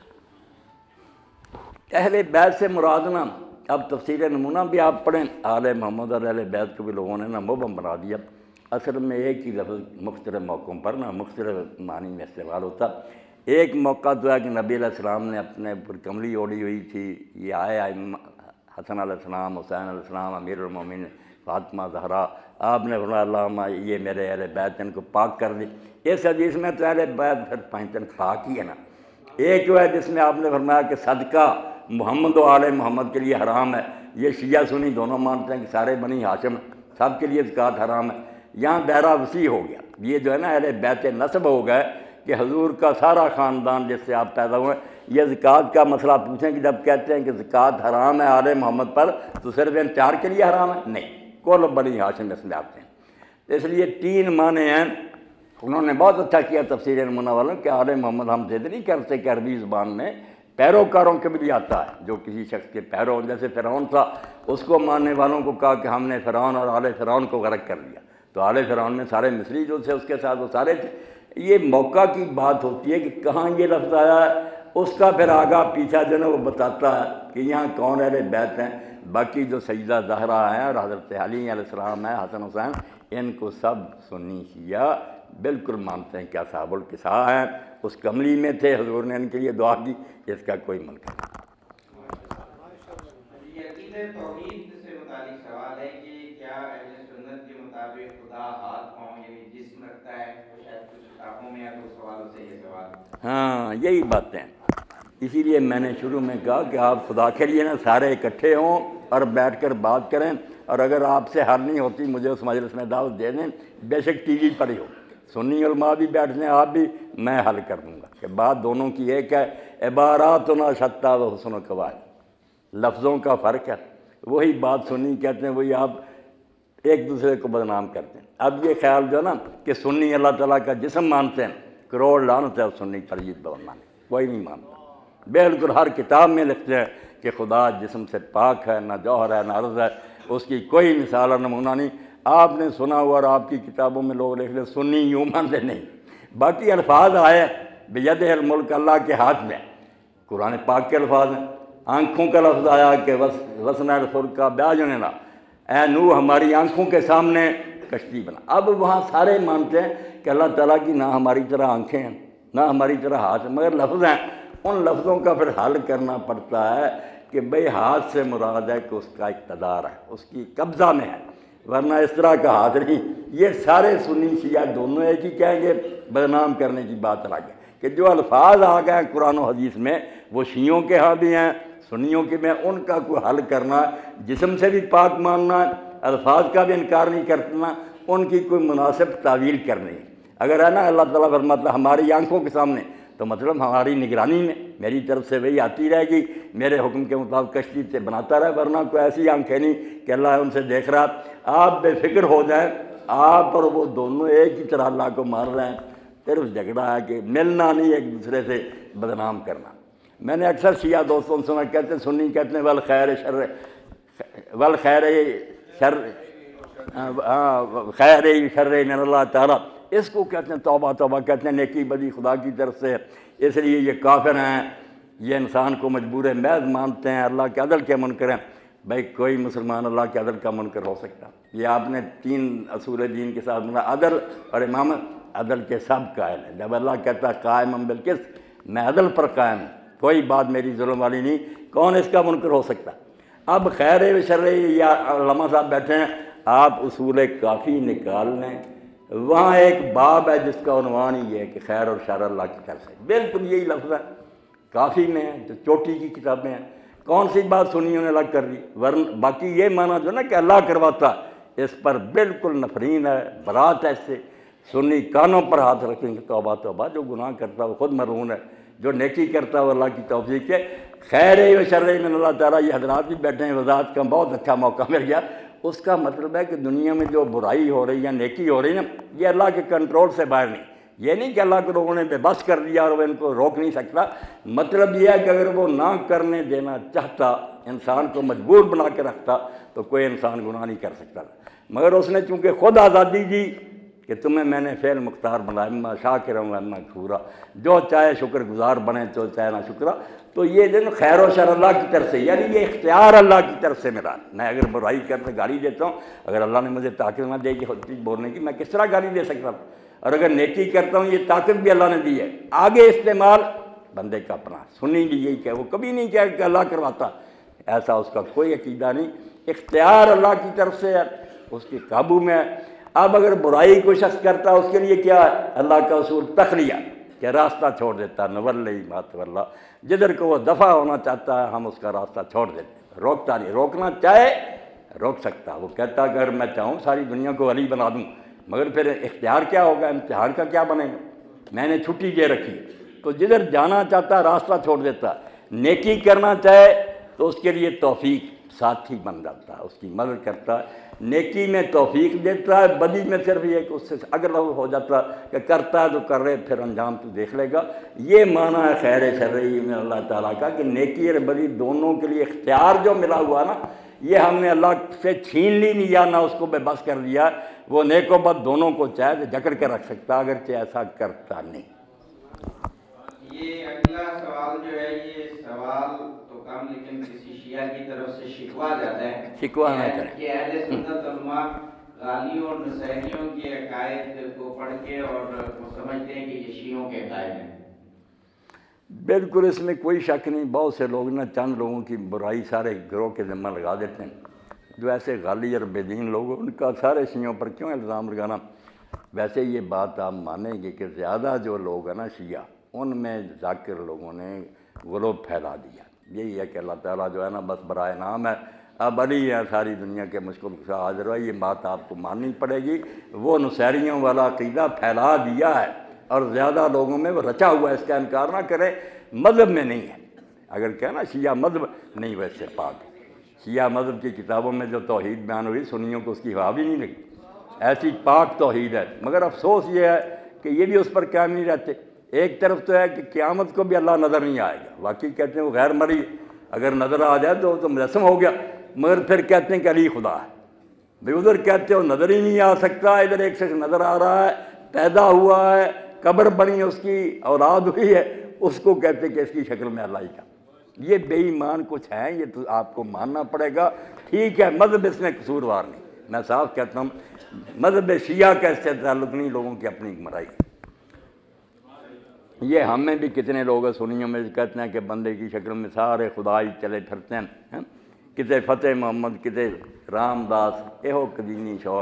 اہل بیت سے مراد نا، اب تفسیر نمونہ بھی آپ پڑھیں، آل محمد اور اہل بیت کو بھی لوگوں نے نا مبہم بنا دیا۔ اصل میں ایک ہی لفظ مختلف موقعوں پر نا مختلف معنی میں استعمال ہوتا۔ ایک موقع تو ہے کہ نبی علیہ السلام نے اپنے اوپر کملی اوڑھی ہوئی تھی، یہ آئے حسن علیہ السلام، حسین علیہ السلام، امیر المومنین فاطمہ زہرا، آپ نے فرمایا اللہم یہ میرے اہل بیت ان کو پاک کر دی۔ اس حدیث میں تو اہل بیت پھر پانچن پاک ہی ہے نا۔ ایک وہ ہے جس میں آپ نے فرمایا کہ صدقہ محمد و آل محمد کے لیے حرام ہے، یہ شیعہ سنی دونوں مانتے ہیں کہ سارے بنی ہاشم سب کے لیے زکوٰۃ حرام ہے۔ یہاں دائرہ وسیع ہو گیا، یہ جو ہے نا اہل بیت نسب ہو گئے کہ حضور کا سارا خاندان جس سے آپ پیدا ہوئے۔ یہ زکوٰۃ کا مسئلہ پوچھیں کہ جب کہتے ہیں کہ زکوٰۃ حرام ہے آل محمد پر تو صرف ان چار کے لیے حرام ہے؟ نہیں، کل بنی ہاشم اس میں آتے ہیں۔ اس لیے تین معنی ہیں، انہوں نے بہت اچھا کیا تفسیر نمونہ والوں کہ آل محمد ہم ضد نہیں کرتے کہ عربی زبان میں پیروکاروں کے بھی آتا ہے، جو کسی شخص کے پیروں، جیسے فرعون تھا، اس کو ماننے والوں کو کہا کہ ہم نے فرعون اور آل فرعون کو غرق کر دیا، تو آل فرعون میں سارے مصری جو تھے اس کے ساتھ وہ سارے تھے۔ یہ موقع کی بات ہوتی ہے کہ کہاں یہ لفظ آیا ہے، اس کا پھر آگا پیچھا جو ہے نا وہ بتاتا ہے کہ یہاں کون اہل بیت ہیں۔ باقی جو سیدہ زہرا ہیں اور حضرت علی علیہ السلام ہیں، حسن حسین، ان کو سب سنی شیعہ بالکل مانتے ہیں کہ اصحاب الکساء ہیں، اس کملی میں تھے، حضور نے ان کے لیے دعا کی، اس کا کوئی منکر نہیں۔ یہ عقیدہ توحید سے متعلق سوال ہے کہ کیا اہل سنت کے مطابق خدا ہاتھ پاؤں یعنی جسم رکھتا ہے؟ شاید کچھ کتابوں میں یا تو سوالوں سے یہ سوال۔ ہاں یہی باتیں، اسی لیے میں نے شروع میں کہا کہ آپ خدا کے لیے نا سارے اکٹھے ہوں اور بیٹھ کر بات کریں، اور اگر آپ سے حل نہیں ہوتی مجھے اس مجلس میں دعوت دے دیں، بے شک ٹی وی پر ہی ہو، سنی علماء بھی بیٹھ دیں، آپ بھی، میں حل کر دوں گا کہ بات دونوں کی ایک ہے۔ عباراتنا شتیٰ و حسن و قواعد، لفظوں کا فرق ہے، وہی بات سنی کہتے ہیں، وہی آپ ایک دوسرے کو بدنام کرتے ہیں۔ اب یہ خیال جو ہے نا کہ سنی اللہ تعالیٰ کا جسم مانتے ہیں، کروڑ لعنت ہے سنی پر یہ بول مانے، کوئی نہیں مانتا۔ بالکل ہر کتاب میں لکھتے ہیں کہ خدا جسم سے پاک ہے، نہ جوہر ہے نہ عرض ہے، اس کی کوئی مثال اور نمونہ نہیں۔ آپ نے سنا ہوا اور آپ کی کتابوں میں لوگ لکھ لیں سنی یوں مانتے نہیں۔ باقی الفاظ آئے بید الملک، اللہ کے ہاتھ میں، قرآن پاک کے الفاظ ہیں۔ آنکھوں کا لفظ آیا کہ وسن الفلک باعیننا، اے نوح ہماری آنکھوں کے سامنے کشتی بنا۔ اب وہاں سارے مانتے ہیں کہ اللہ تعالیٰ کی نہ ہماری طرح آنکھیں ہیں نہ ہماری طرح ہاتھ ہیں، مگر لفظ ہیں، ان لفظوں کا پھر حل کرنا پڑتا ہے کہ بھئی ہاتھ سے مراد ہے کہ اس کا اقتدار ہے، اس کی قبضہ میں ہے، ورنہ اس طرح کا ہاتھ نہیں۔ یہ سارے سنی شیعہ دونوں ایک ہی کہیں گے، بدنام کرنے کی بات الگ ہے کہ جو الفاظ آ گئے ہیں قرآن و حدیث میں وہ شیعوں کے ہاں بھی ہیں، سنیوں کے میں، ان کا کوئی حل کرنا، جسم سے بھی پاک ماننا، الفاظ کا بھی انکار نہیں کرنا، ان کی کوئی مناسب تعویل کرنی ہے۔ اگر ہے نا اللہ تعالیٰ فرماتا ہماری آنکھوں کے سامنے، تو مطلب ہماری نگرانی میں، میری طرف سے وہی آتی رہے گی، میرے حکم کے مطابق کشتی سے بناتا رہے، ورنہ کوئی ایسی آنکھیں نہیں کہ اللہ ان سے دیکھ رہا۔ آپ بے فکر ہو جائیں، آپ اور وہ دونوں ایک ہی طرح اللہ کو مان رہے ہیں، صرف جھگڑا ہے کہ ملنا نہیں، ایک دوسرے سے بدنام کرنا۔ میں نے اکثر شیعہ دوستوں سے سنا کہتے ہیں، سنی کہتے ہیں والخیر شر والخیر شر خیر شر من اللہ تعالیٰ، اس کو کہتے ہیں توبہ توبہ، کہتے ہیں نیکی بدی خدا کی طرف سے، اس لیے یہ کافر ہیں، یہ انسان کو مجبور محض مانتے ہیں، اللہ کے عدل کے منکر ہیں۔ بھائی کوئی مسلمان اللہ کے عدل کا منکر ہو سکتا؟ یہ آپ نے تین اصول دین کے ساتھ بنا، عدل اور امامت، عدل کے سب قائل ہیں۔ جب اللہ کہتا ہے قائم بالقسط، میں عدل پر قائم ہوں، کوئی بات میری ظلم والی نہیں، کون اس کا منکر ہو سکتا؟ اب خیر و شر، یا علماء صاحب بیٹھے ہیں، آپ اصول کافی نکال لیں، وہاں ایک باب ہے جس کا عنوان ہی یہ ہے کہ خیر اور شر اللہ کی طرف سے، بالکل یہی لفظ ہے، کافی میں ہے، جو چوٹی کی کتابیں ہیں۔ کون سی بات سنیوں نے الگ کر دی؟ ورنہ باقی یہ معنی جو نا کہ اللہ کرواتا، اس پر بالکل نفرین ہے، برات ہے اس سے۔ سنی کانوں پر ہاتھ رکھیں گے، توبہ توبہ، جو گناہ کرتا ہے وہ خود مرہون ہے، جو نیکی کرتا ہے وہ اللہ کی توفیق ہے۔ خیر و شر من اللہ تعالیٰ، یہ حضرات بھی بیٹھے ہیں، وضاحت کا بہت اچھا موقع مل گیا۔ اس کا مطلب ہے کہ دنیا میں جو برائی ہو رہی ہے، نیکی ہو رہی ہے نا، یہ اللہ کے کنٹرول سے باہر نہیں۔ یہ نہیں کہ اللہ کو لوگوں نے بے بس کر دیا اور وہ ان کو روک نہیں سکتا، مطلب یہ ہے کہ اگر وہ نہ کرنے دینا چاہتا، انسان کو مجبور بنا کے رکھتا، تو کوئی انسان گناہ نہیں کر سکتا، مگر اس نے چونکہ خود آزادی دی کہ تمہیں میں نے فعل مختار بنایا، اما شاکرا و اما کفورا، جو چاہے شکر گزار بنے، جو چاہے نہ شکرا۔ تو یہ دن خیر و شر اللہ کی طرف سے، یعنی یہ اختیار اللہ کی طرف سے ملا۔ میں اگر برائی کرنے گالی دیتا ہوں، اگر اللہ نے مجھے طاقت نہ دے گی ہوتی بولنے کی، میں کس طرح گالی دے سکتا ہوں؟ اور اگر نیکی کرتا ہوں، یہ طاقت بھی اللہ نے دی ہے، آگے استعمال بندے کا اپنا۔ سنی بھی یہی کہ وہ کبھی نہیں کہا کہ اللہ کرواتا، ایسا اس کا کوئی عقیدہ نہیں، اختیار اللہ کی طرف سے ہے، اس کے قابو میں ہے۔ اب اگر برائی کو شخص کرتا ہے، اس کے لیے کیا ہے؟ اللہ کا اصول تخلیہ، کہ راستہ چھوڑ دیتا ہے، نولی ما تولی، جدھر کو وہ دفع ہونا چاہتا ہے ہم اس کا راستہ چھوڑ دیتے ہیں، روکتا نہیں۔ روکنا چاہے روک سکتا، وہ کہتا ہے اگر میں چاہوں ساری دنیا کو ولی بنا دوں، مگر پھر اختیار کیا ہوگا، امتحان کا کیا بنے گا؟ میں نے چھٹی دے رکھی، تو جدھر جانا چاہتا ہے راستہ چھوڑ دیتا ہے۔ نیکی کرنا چاہے تو اس کے لیے توفیق ساتھی بن جاتا ہے، اس کی مدد کرتا ہے۔ نیکی میں توفیق دیتا ہے، بدی میں صرف یہ کہ اس سے اگر ہو جاتا کہ کرتا ہے تو کر رہے، پھر انجام تو دیکھ لے گا۔ یہ معنی ہے خیر شرعی میں اللہ تعالیٰ کا کہ نیکی اور بدی دونوں کے لیے اختیار جو ملا ہوا نا، یہ ہم نے اللہ سے چھین لی نہیں یا نہ اس کو بے بس کر دیا۔ وہ نیک و بد دونوں کو چاہے تو جکڑ کے رکھ سکتا، اگرچہ ایسا کرتا نہیں۔ یہ اگلا سوال جو ہے، یہ سوال تو کم لیکن کسی شیعہ کی طرف سے شکوا جاتا ہے، شکوا نہ کریں کہ اہل سنت علماء غالیوں اور نصیریوں کے عقائد کو پڑھ کے اور وہ سمجھتے ہیں کہ یہ شیعوں کے عقائد ہیں۔ بالکل اس میں کوئی شک نہیں۔ بہت سے لوگ نا چند لوگوں کی برائی سارے گروہ کے ذمہ لگا دیتے ہیں۔ جو ایسے غالی اور بے دین لوگ ان کا سارے شیعوں پر کیوں الزام لگانا؟ ویسے یہ بات آپ مانیں گے کہ زیادہ جو لوگ ہیں نا شیعہ، ان میں ذاکر لوگوں نے غلو پھیلا دیا۔ یہی ہے کہ اللہ تعالیٰ جو ہے نا بس برائے نام ہے، اب علی ہے ساری دنیا کے مشکل سے حاضر ہے، یہ بات آپ کو ماننی پڑے گی۔ وہ نصیریوں والا عقیدہ پھیلا دیا ہے اور زیادہ لوگوں میں وہ رچا ہوا ہے، اس کا انکار نہ کرے۔ مذہب میں نہیں ہے، اگر کہنا شیعہ مذہب نہیں، ویسے پاک شیعہ مذہب کی کتابوں میں جو توحید بیان ہوئی، سنیوں کو اس کی ہوا بھی نہیں لگی، ایسی پاک توحید ہے۔ مگر افسوس یہ ہے کہ یہ بھی اس پر قائم نہیں رہتے۔ ایک طرف تو ہے کہ قیامت کو بھی اللہ نظر نہیں آئے گا، واقعی کہتے ہیں وہ غیر مری اگر نظر آ جائے تو تو مجسم ہو گیا، مگر پھر کہتے ہیں کہ علی خدا ہے۔ بھئی ادھر کہتے ہیں وہ نظر ہی نہیں آ سکتا، ادھر ایک شخص نظر آ رہا ہے، پیدا ہوا ہے، قبر بنی اس کی، اولاد ہوئی ہے، اس کو کہتے ہیں کہ اس کی شکل میں اللہ ہی کا۔ یہ بے ایمان کچھ ہیں، یہ تو آپ کو ماننا پڑے گا۔ ٹھیک ہے، مذہب اس میں قصوروار نہیں، میں صاف کہتا ہوں مذہب شیعہ کا اس سے تعلق نہیں، لوگوں کی اپنی گمراہی۔ یہ ہم میں بھی کتنے لوگ ہیں سنیوں میں کہتے ہیں کہ بندے کی شکل میں سارے خدا ہی چلے پھرتے ہیں، کتے فتح محمد، کتے رام داس، یہو قدیمی شور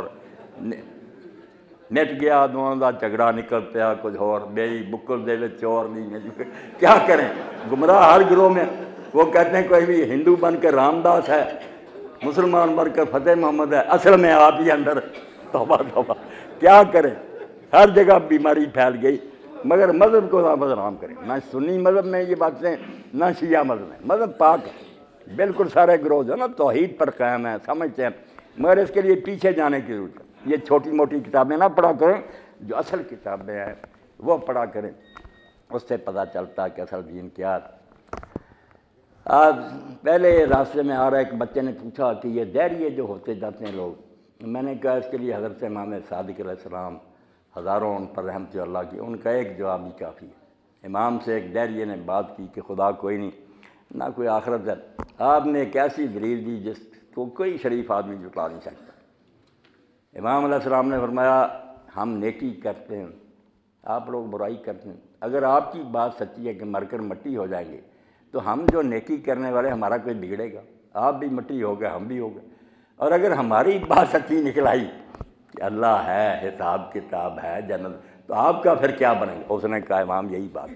مٹ گیا، دونوں کا جھگڑا نکل پیا کچھ اور، میری بکل دے وچ چور نہیں، کیا کریں؟ گمراہ ہر گروہ میں۔ وہ کہتے ہیں کوئی بھی ہندو بن کر رام داس ہے، مسلمان بن کر فتح محمد ہے، اصل میں آپ ہی اندر توبہ توبہ، کیا کریں؟ ہر جگہ بیماری پھیل گئی۔ مگر مذہب کو نہ بدنام کریں، نہ سنی مذہب میں یہ باتیں، نہ شیعہ مذہب میں۔ مذہب پاک ہے، بالکل سارے گروہ جو ہے نا توحید پر قائم ہیں، سمجھتے ہیں، مگر اس کے لیے پیچھے جانے کی ضرورت ہے۔ یہ چھوٹی موٹی کتابیں نہ پڑھا کریں، جو اصل کتابیں ہیں وہ پڑھا کریں، اس سے پتہ چلتا ہے کہ اصل دین کیا ہے۔ آج پہلے راستے میں آ رہا ایک بچے نے پوچھا کہ یہ دہریے جو ہوتے جاتے ہیں لوگ، میں نے کہا اس کے لیے حضرت امام صادق علیہ السلام ہزاروں ان پر رحمت اللہ کی، ان کا ایک جواب ہی کافی ہے۔ امام سے ایک دہریے نے بات کی کہ خدا کوئی نہیں، نہ کوئی آخرت ہے، آپ نے ایک ایسی دلیل دی جس کو کوئی شریف آدمی جٹلا نہیں سکتا۔ امام علیہ السلام نے فرمایا ہم نیکی کرتے ہیں، آپ لوگ برائی کرتے ہیں، اگر آپ کی بات سچی ہے کہ مر کر مٹی ہو جائیں گے تو ہم جو نیکی کرنے والے ہمارا کوئی بگڑے گا؟ آپ بھی مٹی ہو گئے، ہم بھی ہو گئے۔ اور اگر ہماری بات سچی نکل آئی کہ اللہ ہے، حساب کتاب ہے، جنت، تو آپ کا پھر کیا بنے گا؟ اس نے کہا امام یہی بات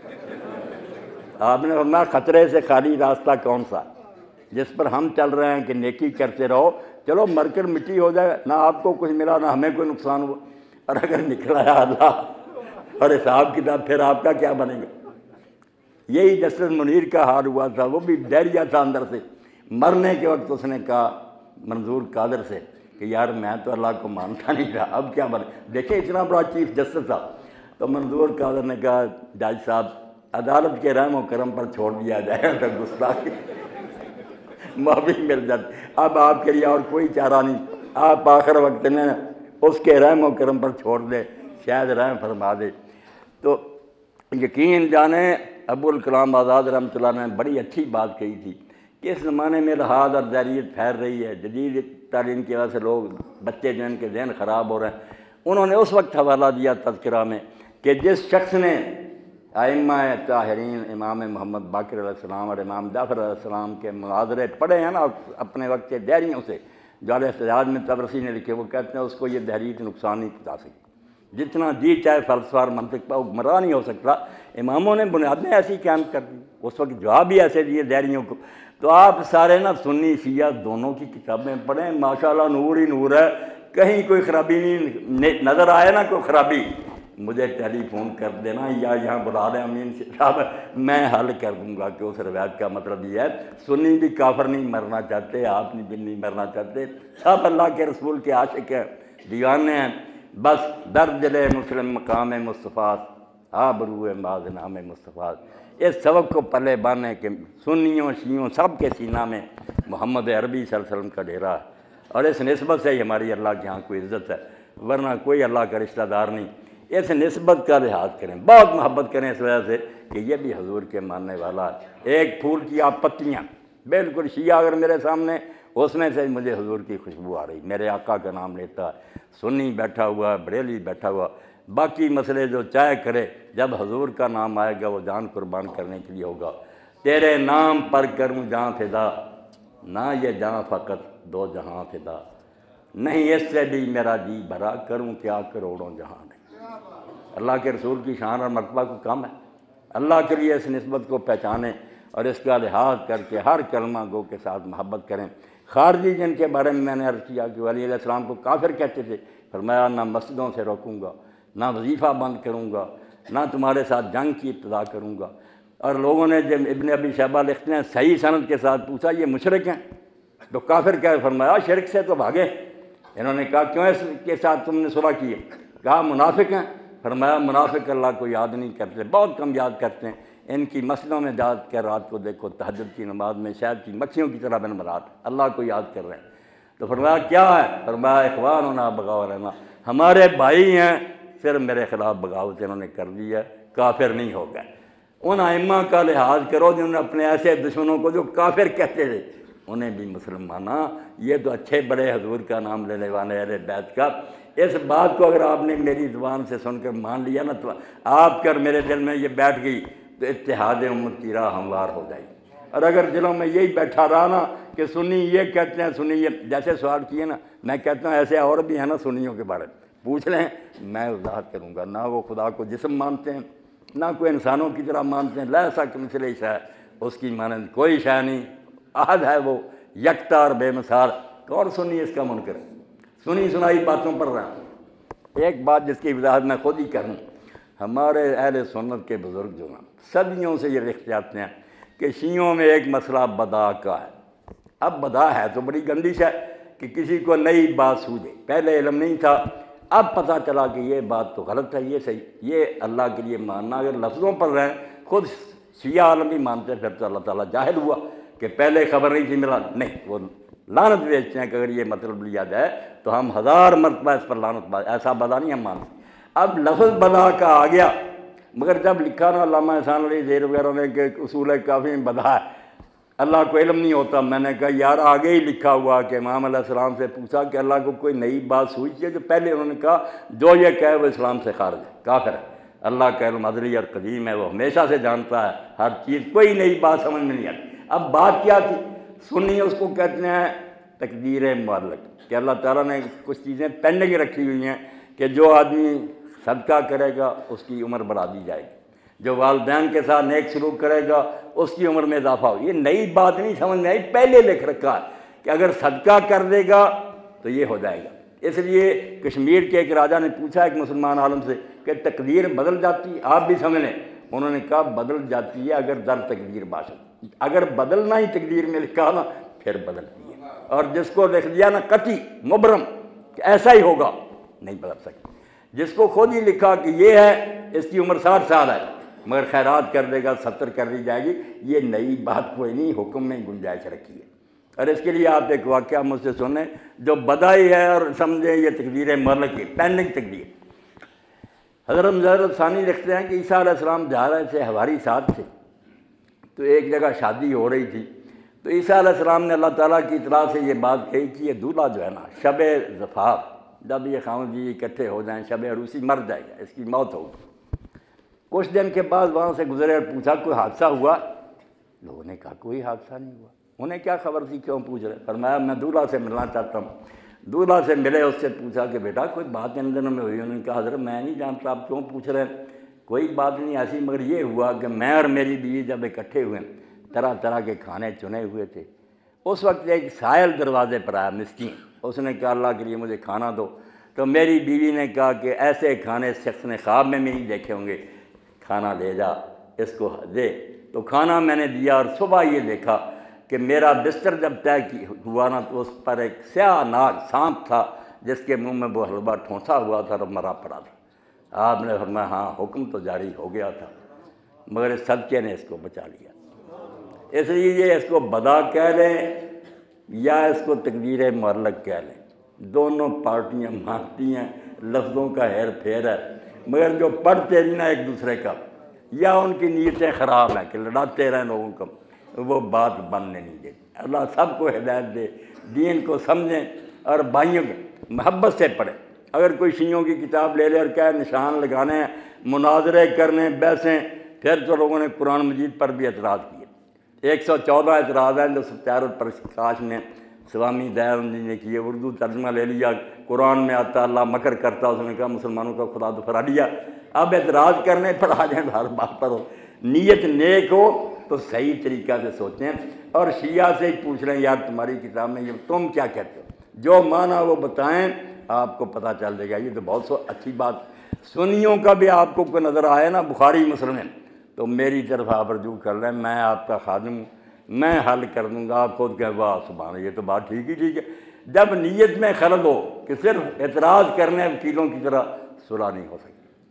کہا۔ آپ نے فرمایا خطرے سے خالی راستہ کون سا جس پر ہم چل رہے ہیں کہ نیکی کرتے رہو، چلو مر کر مٹی ہو جائے، نہ آپ کو کچھ ملا نہ ہمیں کوئی نقصان ہوا، اور اگر نکل آیا اللہ اور حساب کتاب، پھر آپ کا کیا بنے گا؟ یہی جسٹس منیر کا حال ہوا تھا، وہ بھی ڈریا تھا اندر سے۔ مرنے کے وقت اس نے کہا منظور قادر سے کہ یار میں تو اللہ کو مانتا نہیں تھا، اب کیا بنے؟ دیکھیں اتنا بڑا چیف جسٹس تھا۔ تو منظور قادر نے کہا جج صاحب عدالت کے رحم و کرم پر چھوڑ دیا جائے تو گستاخی معافی مل جاتی، اب آپ کے لیے اور کوئی چارہ نہیں، آپ آخر وقت میں اس کے رحم و کرم پر چھوڑ دے، شاید رحم فرما دے۔ تو یقین جانیں ابو الکلام آزاد رحمۃ اللہ نے بڑی اچھی بات کہی تھی کہ اس زمانے میں الحاد اور ذریعت پھیل رہی ہے، جدید تعلیم کی وجہ سے لوگ بچے جن کے ذہن خراب ہو رہے ہیں۔ انہوں نے اس وقت حوالہ دیا تذکرہ میں کہ جس شخص نے ائمہ طاہرین امام محمد باقر علیہ السلام اور امام جعفر علیہ السلام کے مناظرے پڑھے ہیں نا اپنے وقت کے دہریوں سے، جو احتجاج میں تبرسی نے لکھے، وہ کہتے ہیں اس کو یہ دہریت نقصان نہیں پہنچا سکتی، جتنا جی چاہے فلسفہ اور منطق پر گمراہ نہیں ہو سکتا۔ اماموں نے بنیادیں ایسی قائم کر دی، اس وقت جواب بھی ایسے دیے دہریوں کو۔ تو آپ سارے نا سنی شیعہ دونوں کی کتابیں پڑھیں، ماشاءاللہ نور ہی نور ہے، کہیں کوئی خرابی نہیں نظر آئے نا کوئی خرابی مجھے ٹیلی فون کر دینا یا یہاں بلا رہے امین صاحب، میں حل کر دوں گا کہ اس روایت کا مطلب یہ ہے سنی بھی کافر نہیں مرنا چاہتے، آپ بھی نہیں مرنا چاہتے، سب اللہ کے رسول کے عاشق ہیں، دیوانے ہیں، بس درج مسلم مقام مصطفیٰ آبرو باز نام مصطفیٰ، اس سبق کو پلے بانے کہ سنیوں شیعوں سب کے سینہ میں محمد عربی صلی اللہ علیہ وسلم کا ڈیرا ہے، اور اس نسبت سے ہی ہماری اللہ کے ہاں کوئی عزت ہے، ورنہ کوئی اللہ کا رشتہ دار نہیں۔ اس نسبت کا لحاظ کریں، بہت محبت کریں اس وجہ سے کہ یہ بھی حضور کے ماننے والا ہے۔ ایک پھول کی آپ پتیاں، بالکل شیعہ اگر میرے سامنے، اس میں سے مجھے حضور کی خوشبو آ رہی، میرے آقا کا نام لیتا ہے، سنی بیٹھا ہوا، بریلی بیٹھا ہوا، باقی مسئلے جو چاہے کرے، جب حضور کا نام آئے گا وہ جان قربان کرنے کے لیے ہوگا۔ تیرے نام پر کروں جہاں فدا، نہ یہ جہاں فقط دو جہاں فدا، نہیں اس سے بھی میرا جی بھرا، کروں کیا کروڑوں جہاں نہیں۔ اللہ کے رسول کی شان اور مرتبہ کو کم ہے، اللہ کے لیے اس نسبت کو پہچانیں اور اس کا لحاظ کر کے ہر کلمہ گو کے ساتھ محبت کریں۔ خارجی جن کے بارے میں میں نے عرض کیا کہ علیہ السلام کو کافر کہتے تھے، فرمایا نہ مسجدوں سے روکوں گا، نہ وظیفہ بند کروں گا، نہ تمہارے ساتھ جنگ کی ابتدا کروں گا۔ اور لوگوں نے جب ابن ابی شیبہ لکھتے ہیں صحیح سند کے ساتھ پوچھا یہ مشرک ہیں تو کافر کہہ، فرمایا شرک سے تو بھاگے۔ انہوں نے کہا کیوں اس کے ساتھ تم نے صلح کی ہے؟ کہا منافق ہیں، فرمایا منافق اللہ کو یاد نہیں کرتے، بہت کم یاد کرتے ہیں، ان کی مسجدوں میں جا کر رات کو دیکھو تہجد کی نماز میں شاید کی مکھیوں کی طرح بن برات اللہ کو یاد کر رہے ہیں۔ تو فرمایا کیا ہے؟ فرمایا اخواننا بغاوتنا، ہمارے بھائی ہیں، پھر میرے خلاف بغاوت انہوں نے کر دی ہے، کافر نہیں ہو گئے۔ ان ائمہ کا لحاظ کرو جنہوں نے اپنے ایسے دشمنوں کو جو کافر کہتے تھے انہیں بھی مسلم مانا، یہ تو اچھے بڑے حضور کا نام لینے والے اہل بیت کا۔ اس بات کو اگر آپ نے میری زبان سے سن کر مان لیا نا تو آپ کر میرے دل میں یہ بیٹھ گئی تو اتحاد امت کی راہ ہموار ہو جائے گی۔ اور اگر دلوں میں یہی بیٹھا رہا نا کہ سنی یہ کہتے ہیں، سنی یہ، جیسے سوال کیے نا، میں کہتا ہوں ایسے اور بھی ہیں نا سنیوں کے بارے میں پوچھ لیں، میں وضاحت کروں گا۔ نہ وہ خدا کو جسم مانتے ہیں، نہ کوئی انسانوں کی طرح مانتے ہیں، لیسا کمثلہ شیء، اس کی مانند کوئی شے نہیں، احد ہے وہ، یکتا اور بے مثال۔ کون سنی اس کا منکر ہے؟ سنی سنائی باتوں پر رہا۔ ایک بات جس کی وضاحت میں خود ہی کروں، ہمارے اہل سنت کے بزرگ جو ہیں صدیوں سے یہ لکھ جاتے ہیں کہ شیعوں میں ایک مسئلہ بدا کا ہے۔ اب بدا ہے تو بڑی گندش ہے کہ کسی کو نئی بات سوجے، پہلے علم نہیں تھا، اب پتہ چلا کہ یہ بات تو غلط ہے، یہ صحیح، یہ اللہ کے لیے ماننا اگر لفظوں پر رہیں، خود شیعہ عالم بھی مانتے، پھر تو اللہ تعالیٰ جاہل ہوا کہ پہلے خبر نہیں تھی ملا، نہیں، وہ لعنت بیچتے ہیں کہ اگر یہ مطلب لیا جائے تو ہم ہزار مرتبہ اس پر لعنت بات، ایسا بدا نہیں ہم مانتے۔ اب لفظ بدا کا آ گیا، مگر جب لکھا نا علامہ احسان علی زیر وغیرہ نے کہ اصول کافی میں بدا ہے، اللہ کو علم نہیں ہوتا، میں نے کہا یار آگے ہی لکھا ہوا کہ امام علیہ السلام سے پوچھا کہ اللہ کو کوئی نئی بات سوچی ہے، جو پہلے انہوں نے کہا جو یہ کہے وہ اسلام سے خارج ہے، کافر ہے۔ اللہ کا علم ازلی اور قدیم ہے، وہ ہمیشہ سے جانتا ہے ہر چیز، کوئی نئی بات سمجھ میں نہیں آتی۔ اب بات کیا تھی؟ سنی اس کو کہتے ہیں تقدیر معلق، کہ اللہ تعالیٰ نے کچھ چیزیں پینڈنگ رکھی ہوئی ہیں کہ جو آدمی صدقہ کرے گا اس کی عمر بڑھا دی جائے گی، جو والدین کے ساتھ نیک سلوک کرے گا اس کی عمر میں اضافہ ہو۔ یہ نئی بات نہیں سمجھ میں آئی، پہلے لکھ رکھا ہے کہ اگر صدقہ کر دے گا تو یہ ہو جائے گا۔ اس لیے کشمیر کے ایک راجہ نے پوچھا ایک مسلمان عالم سے کہ تقدیر بدل جاتی، آپ بھی سمجھ لیں، انہوں نے کہا بدل جاتی ہے اگر در تقدیر باشد، اگر بدلنا ہی تقدیر میں لکھا نا پھر بدلتی ہے، اور جس کو لکھ دیا نا قطعی مبرم کہ ایسا ہی ہوگا نہیں بدل سکتی، جس کو خود ہی لکھا کہ یہ ہے اس کی عمر ساٹھ سال ہے مگر خیرات کر دے گا ستر کر دی جائے گی، یہ نئی بات کوئی نہیں، حکم میں گنجائش رکھی ہے۔ اور اس کے لیے آپ ایک واقعہ مجھ سے سنیں جو بدائی ہے اور سمجھیں یہ تقدیر معلق کی پینڈنگ تقدیر۔ حضرت حضرت ثانی لکھتے ہیں کہ عیسیٰ علیہ السلام جا رہے تھے ہماری ساتھ سے، تو ایک جگہ شادی ہو رہی تھی، تو عیسیٰ علیہ السلام نے اللہ تعالیٰ کی اطلاع سے یہ بات کہی کہ یہ دولہا جو ہے نا شب زفاف، جب یہ خاوند جی اکٹھے ہو جائیں شب عروسی مر جائے گا، اس کی موت ہوگی۔ کچھ دن کے بعد وہاں سے گزرے اور پوچھا کوئی حادثہ ہوا؟ لوگوں نے کہا کوئی حادثہ نہیں ہوا۔ انہیں کیا خبر تھی، کیوں پوچھ رہے؟ فرمایا میں دولہا سے ملنا چاہتا ہوں۔ دولہا سے ملے، اس سے پوچھا کہ بیٹا کوئی بات ان دنوں میں ہوئی؟ انہوں نے کہا حضرت میں نہیں جانتا، آپ کیوں پوچھ رہے ہیں؟ کوئی بات نہیں ایسی، مگر یہ ہوا کہ میں اور میری بیوی جب اکٹھے ہوئے طرح طرح کے کھانے چنے ہوئے تھے، اس وقت ایک سائل دروازے پر آیا مسکین، اس نے کہا اللہ کے لیے مجھے کھانا دو، تو میری بیوی نے کہا کہ ایسے کھانے شخص نے خواب میں بھی نہیں دیکھے ہوں گے، کھانا لے جا اس کو دے۔ تو کھانا میں نے دیا اور صبح یہ دیکھا کہ میرا بستر جب طے ہوا نا تو اس پر ایک سیاہ ناگ سانپ تھا جس کے منہ میں وہ حلوہ ٹھونسا ہوا تھا اور مرا پڑا تھا۔ آپ نے فرمایا ہاں حکم تو جاری ہو گیا تھا مگر اس صدقے نے اس کو بچا لیا۔ اس لیے اس کو بدا کہہ لیں یا اس کو تقدیر معلق کہہ لیں، دونوں پارٹیاں مانتی ہیں، لفظوں کا ہیر پھیر ہے، مگر جو پڑھتے نہیں نا ایک دوسرے کا یا ان کی نیتیں خراب ہیں کہ لڑاتے رہیں لوگوں کو، وہ بات بننے نہیں دیتی۔ اللہ سب کو ہدایت دے، دین کو سمجھیں اور بھائیوں کے محبت سے پڑھیں۔ اگر کوئی شیعوں کی کتاب لے لے اور کہے نشان لگانے ہیں، مناظرے کرنے، بحثیں، پھر تو لوگوں نے قرآن مجید پر بھی اعتراض کیے۔ ایک سو چودہ اعتراض ہیں جو ستیار الپرکاش نے سوامی دیانند جی نے کیے، اردو ترجمہ لے لیا، قرآن میں آتا اللہ مکر کرتا، اس نے کہا مسلمانوں کا خدا تو فرا لیا۔ اب اعتراض کرنے پر آ جائیں ہر بات پر ہو، نیت نیک ہو تو صحیح طریقہ سے سوچیں اور شیعہ سے ہی پوچھ رہے ہیں یار تمہاری کتاب میں یہ تم کیا کہتے ہو، جو مانا وہ بتائیں، آپ کو پتہ چل جائے گا۔ یہ تو بہت سو اچھی بات۔ سنیوں کا بھی آپ کو کوئی نظر آئے نا بخاری مسلم تو میری طرف آپ رجوع کر رہے ہیں، میں آپ کا خادم ہوں، میں حل کر دوں گا۔ آپ خود کہ واہ سبحان یہ تو بات ٹھیک ہی ٹھیک ہے۔ جب نیت میں خلل ہو کہ صرف اعتراض کرنے وکیلوں کی طرح صلح نہیں ہو سکتی۔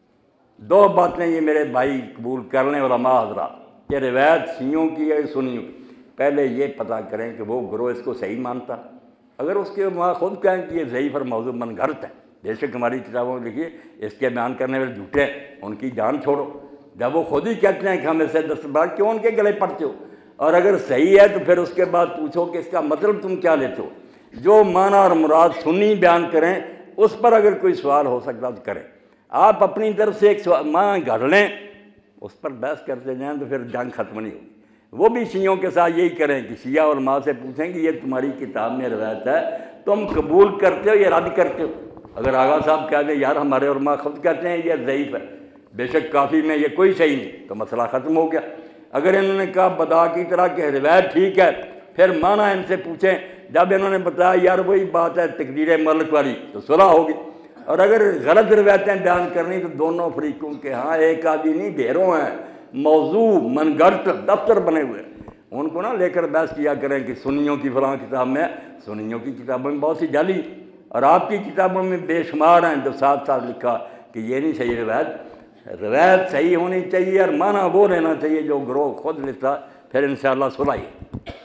دو باتیں یہ میرے بھائی قبول کر لیں علماء حضرات کہ روایت شیعوں کی ہے سنیوں کی، پہلے یہ پتہ کریں کہ وہ گروہ اس کو صحیح مانتا۔ اگر اس کے وہاں خود کہیں کہ یہ ضعیف اور موضوع من گھڑت ہے، بے شک ہماری کتابوں میں لکھیے اس کے بیان کرنے والے جھوٹے ہیں، ان کی جان چھوڑو۔ جب وہ خود ہی کہتے ہیں کہ ہم اسے دستبار کیوں ان کے گلے پڑتے ہو؟ اور اگر صحیح ہے تو پھر اس کے بعد پوچھو کہ اس کا مطلب تم کیا لیتے ہو۔ جو معنی اور مراد سنی بیان کریں اس پر اگر کوئی سوال ہو سکتا تو کریں۔ آپ اپنی طرف سے ایک سوال معنی گھڑ لیں اس پر بحث کرتے جائیں تو پھر جنگ ختم نہیں ہوگی۔ وہ بھی شیعوں کے ساتھ یہی کریں کہ شیعہ علماء سے پوچھیں کہ یہ تمہاری کتاب میں روایت ہے تم قبول کرتے ہو یا رد کرتے ہو؟ اگر آغا صاحب کہہ دیں یار ہمارے علماء خود کہتے ہیں یہ ضعیف ہے، بے شک کافی میں یہ کوئی صحیح نہیں، تو مسئلہ ختم ہو گیا۔ اگر انہوں نے کہا بدا کی طرح کہ روایت ٹھیک ہے، پھر معنی ان سے پوچھیں۔ جب انہوں نے بتایا یار وہی بات ہے تقدیر ملک والی تو صلح ہوگی۔ اور اگر غلط روایتیں بیان کرنی تو دونوں فریقوں کے ہاں ایک آدھی نہیں ڈھیروں ہیں، موضوع من گھڑت دفتر بنے ہوئے، ان کو نہ لے کر بحث کیا کریں کہ سنیوں کی فلاں کتاب میں، سنیوں کی کتابوں میں بہت سی جعلی اور آپ کی کتابوں میں بے شمار ہیں جو ساتھ ساتھ لکھا کہ یہ نہیں صحیح روایت۔ روایت صحیح ہونی چاہیے اور معنی وہ لینا چاہیے جو گروہ خود لکھتا، پھر انشاءاللہ صلح ہی۔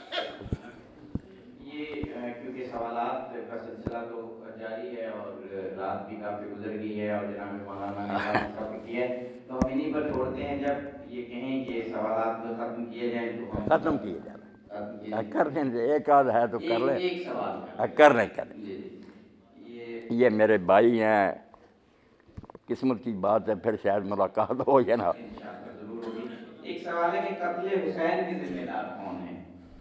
یہ کیونکہ سوالات کا سلسلہ تو جاری ہے اور رات بھی کافی گزر گئی ہے اور جناب مولانا نے کافی سفر کیا ہے، تو ہم انہیں پر چھوڑتے ہیں۔ جب یہ کہیں کہ سوالات ختم کیے جائیں تو ہم ختم کیے جائیں، کر لیں، ایک آدھ ہے تو کر لیں، ایک سوال کر لیں کر لیں۔ جی جی یہ یہ میرے بھائی ہیں، قسمت کی بات ہے، پھر شاید ملاقات ہو یا نہ۔ انشاءاللہ ضرور ہوگی۔ ایک سوال ہے کہ قتل حسین کے ذمہ دار کون ہیں؟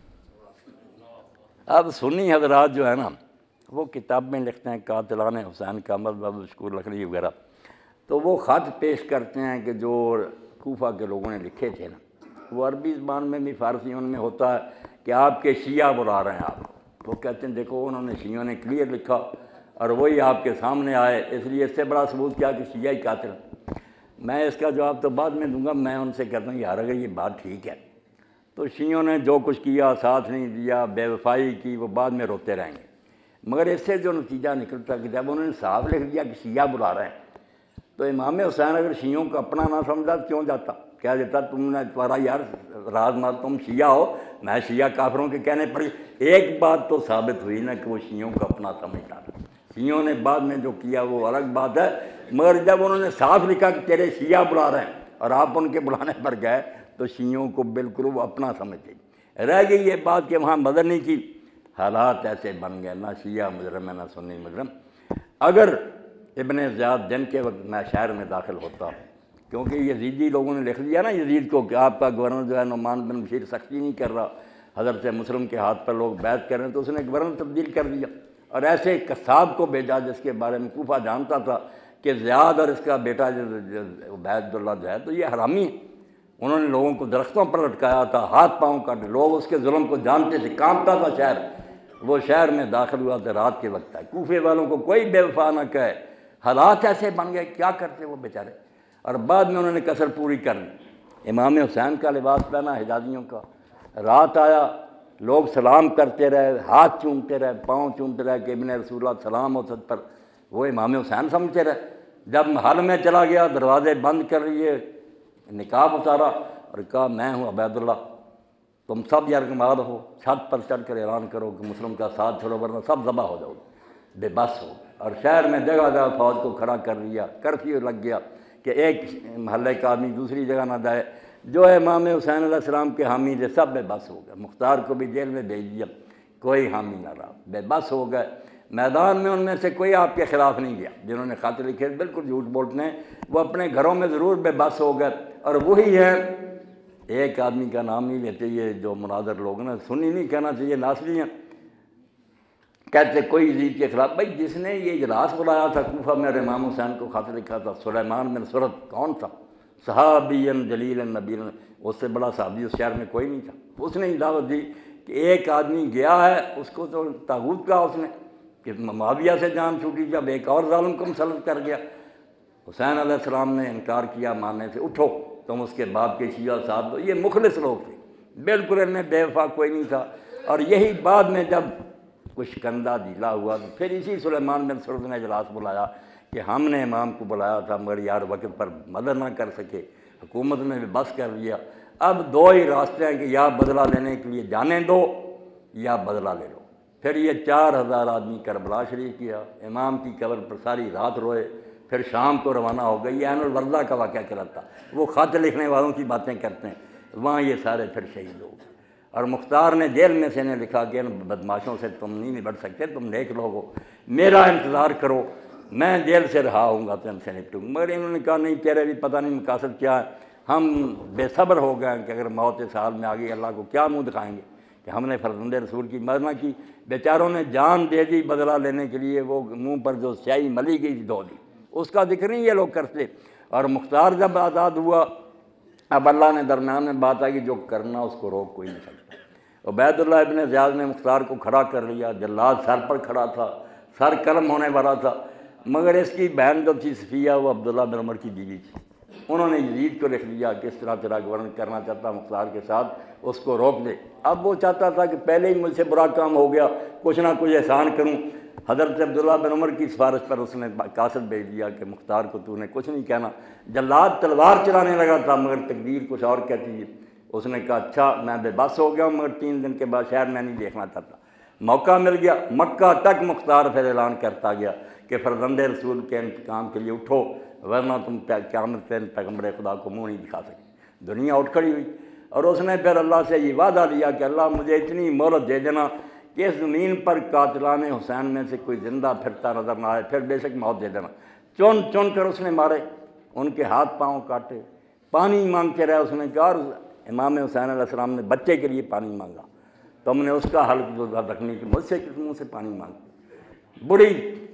اب سنی حضرات جو ہے نا وہ کتاب میں لکھتے ہیں قاتلان حسین کا مطلب شکور لکھنوی وغیرہ، تو وہ خط پیش کرتے ہیں کہ جو کوفہ کے لوگوں نے لکھے تھے نا، وہ عربی زبان میں بھی فارسی ان میں ہوتا ہے کہ آپ کے شیعہ بلا رہے ہیں آپ کو۔ وہ کہتے ہیں دیکھو انہوں نے شیعوں نے کلیئر لکھا اور وہی آپ کے سامنے آئے، اس لیے اس سے بڑا ثبوت کیا کہ شیعہ ہی قاتل ہیں۔ میں اس کا جواب تو بعد میں دوں گا، میں ان سے کہتا ہوں یار اگر یہ بات ٹھیک ہے تو شیعوں نے جو کچھ کیا، ساتھ نہیں دیا، بے وفائی کی، وہ بعد میں روتے رہیں گے۔ مگر اس سے جو نتیجہ نکلتا کہ جب انہوں نے صاف لکھ دیا کہ شیعہ بلا رہے ہیں تو امام حسین اگر شیعوں کو اپنا نہ سمجھا تو کیوں جاتا؟ کہہ دیتا تم نے تمہارا یار راز مار تم شیعہ ہو، میں شیعہ کافروں کے کہنے پڑی۔ ایک بات تو ثابت ہوئی نا کہ وہ شیعوں کو اپنا سمجھتا تھا۔ شیعوں نے بعد میں جو کیا وہ الگ بات ہے، مگر جب انہوں نے صاف لکھا کہ تیرے شیعہ بلا رہے ہیں اور آپ ان کے بلانے پر گئے تو شیعوں کو بالکل وہ اپنا سمجھتے۔ رہ گئی یہ بات کہ وہاں مدنی کی حالات ایسے بن گئے، نہ شیعہ مجرم ہے نہ سنی مجرم۔ اگر ابن زیاد دن کے وقت میں شہر میں داخل ہوتا ہوں، کیونکہ یزیدی لوگوں نے لکھ دیا نا یزید کو کہ آپ کا گورنر جو ہے نعمان بن بشیر سختی نہیں کر رہا، حضرت مسلم کے ہاتھ پر لوگ بیعت کر رہے ہیں، تو اس نے گورنر تبدیل کر دیا اور ایسے ایک قصاب کو بھیجا جس کے بارے میں کوفہ جانتا تھا کہ زیاد اور اس کا بیٹا عبید اللہ جو ہے تو یہ حرامی ہے۔ انہوں نے لوگوں کو درختوں پر لٹکایا تھا، ہاتھ پاؤں کاٹے، لوگ اس کے ظلم کو جانتے تھے، کانپتا تھا شہر۔ وہ شہر میں داخل ہوا تھا رات کے وقت ہے، کوفے والوں کو کوئی بے وفا نہ کہے حالات ایسے بن گئے، کیا کرتے وہ بیچارے، اور بعد میں انہوں نے کسر پوری کر لی۔ امام حسین کا لباس پہنا حجازیوں کا، رات آیا لوگ سلام کرتے رہے، ہاتھ چومتے رہے، پاؤں چومتے رہے کہ ابن رسول اللہ سلام ہو سب پر، وہ امام حسین سمجھتے رہے۔ جب محل میں چلا گیا دروازے بند کر لیے، نقاب اتارا اور کہا میں ہوں عبید اللہ، تم سب یرغمال ہو، چھت پر چڑھ کر اعلان کرو کہ مسلم کا ساتھ چھوڑو ورنہ سب ذبح ہو جاؤ گے۔ بے بس ہو، اور شہر میں جگہ جگہ فوج کو کھڑا کر لیا، کرفیو لگ گیا کہ ایک محلے کا آدمی دوسری جگہ نہ جائے۔ جو امام حسین علیہ السلام کے حامی تھے سب بے بس ہو گئے، مختار کو بھی جیل میں بھیج دیا، کوئی حامی نہ رہا، بے بس ہو گئے۔ میدان میں ان میں سے کوئی آپ کے خلاف نہیں گیا، جنہوں نے خط لکھے بالکل جھوٹ بولتے ہیں، وہ اپنے گھروں میں ضرور بے بس ہو گئے۔ اور وہی ہے، ایک آدمی کا نام نہیں لیتے، یہ جو مناظر لوگ نا، سنی نہیں کہنا چاہیے، ناصری ہیں، کہتے کوئی یزید کے خلاف، بھائی جس نے یہ اجلاس بلایا تھا کوفہ میں اور امام حسین کو خط لکھا تھا، سلیمان بن سرد، کون تھا؟ صحابی جلیل نبیل، اس سے بڑا صحابی اس شہر میں کوئی نہیں تھا۔ اس نے دعوت دی کہ ایک آدمی گیا ہے، اس کو تو طاغوت کہا اس نے، کہ معاویہ سے جان چھوٹی جب ایک اور ظالم کو مسلط کر گیا۔ حسین علیہ السلام نے انکار کیا ماننے سے، اٹھو تم اس کے باپ کے شیعہ ساتھ دو۔ یہ مخلص لوگ تھے، بالکل ان میں بے وفا کوئی نہیں تھا۔ اور یہی بعد میں جب کچھ کندھا ڈھیلا ہوا تو پھر اسی سلیمان بن سرد نے اجلاس بلایا کہ ہم نے امام کو بلایا تھا مگر یار وقت پر مدد نہ کر سکے، حکومت نے بھی بس کر لیا، اب دو ہی راستے ہیں کہ یا بدلہ لینے کے لیے جانے دو یا بدلہ لے لو۔ پھر یہ چار ہزار آدمی کربلا شریف کیا، امام کی قبر پر ساری رات روئے، پھر شام کو روانہ ہو گئی۔ عین الوردا کا واقعہ چلاتا، وہ خط لکھنے والوں کی باتیں کرتے ہیں، وہاں یہ سارے پھر شہید ہو گئے۔ اور مختار نے جیل میں سے انہیں لکھا کہ ان بدماشوں سے تم نہیں نبٹ سکتے، تم نیک لوگ ہو، میرا انتظار کرو، میں جیل سے رہا ہوں گا تو ان سے نپٹوں گا۔ مگر انہوں نے کہا نہیں، تیرے بھی پتہ نہیں مقاصد کیا ہے، ہم بے صبر ہو گئے کہ اگر موت اس حال میں آ گئی اللہ کو کیا منہ دکھائیں گے کہ ہم نے فرزند رسول کی مدد نہ کی۔ بیچاروں نے جان دے دی بدلہ لینے کے لیے، وہ منہ پر جو سیاہی ملی گئی دھو دی، اس کا ذکر نہیں یہ لوگ کرتے۔ اور مختار جب آزاد ہوا، اب اللہ نے درمیان میں بات آئی کہ جو کرنا اس کو روک کوئی نہیں سکتا۔ عبید اللہ ابن زیاد نے مختار کو کھڑا کر لیا، جلاد سر پر کھڑا تھا، سر قلم ہونے والا تھا، مگر اس کی بہن جو تھی صفیہ، وہ عبداللہ بن عمر کی بیوی تھی، انہوں نے یزید کو لکھ دیا کہ اس طرح تیرا گورنر کرنا چاہتا مختار کے ساتھ، اس کو روک دے۔ اب وہ چاہتا تھا کہ پہلے ہی مجھ سے برا کام ہو گیا، کچھ نہ کچھ احسان کروں۔ حضرت عبداللہ بن عمر کی سفارش پر اس نے قاصد بھیج دیا کہ مختار کو تو نے کچھ نہیں کہنا۔ جلاد تلوار چلانے لگا تھا مگر تقدیر کچھ اور کہتی ہے، اس نے کہا اچھا میں بے بس ہو گیا ہوں مگر تین دن کے بعد شہر میں نہیں دیکھنا چاہتا۔ موقع مل گیا، مکہ تک مختار پھر اعلان کرتا گیا کہ فرزند رسول کے انتقام کے لیے اٹھو ورنہ تم قیامت پہ پیغمبر خدا کو منہ نہیں دکھا سکتے۔ دنیا اٹھ کھڑی ہوئی، اور اس نے پھر اللہ سے یہ وعدہ دیا کہ اللہ مجھے اتنی مہلت دے دینا کہ اس زمین پر قاتلان حسین میں سے کوئی زندہ پھرتا نظر نہ آئے، پھر بے شک موت دے دینا۔ چن چن کر اس نے مارے، ان کے ہاتھ پاؤں کاٹے، پانی مانگتے رہے۔ اس نے کہا، اور امام حسین علیہ السلام نے بچے کے لیے پانی مانگا، تم نے اس کا حل رکھنے کی مجھ سے کس منہ سے پانی مانگا؟ بڑی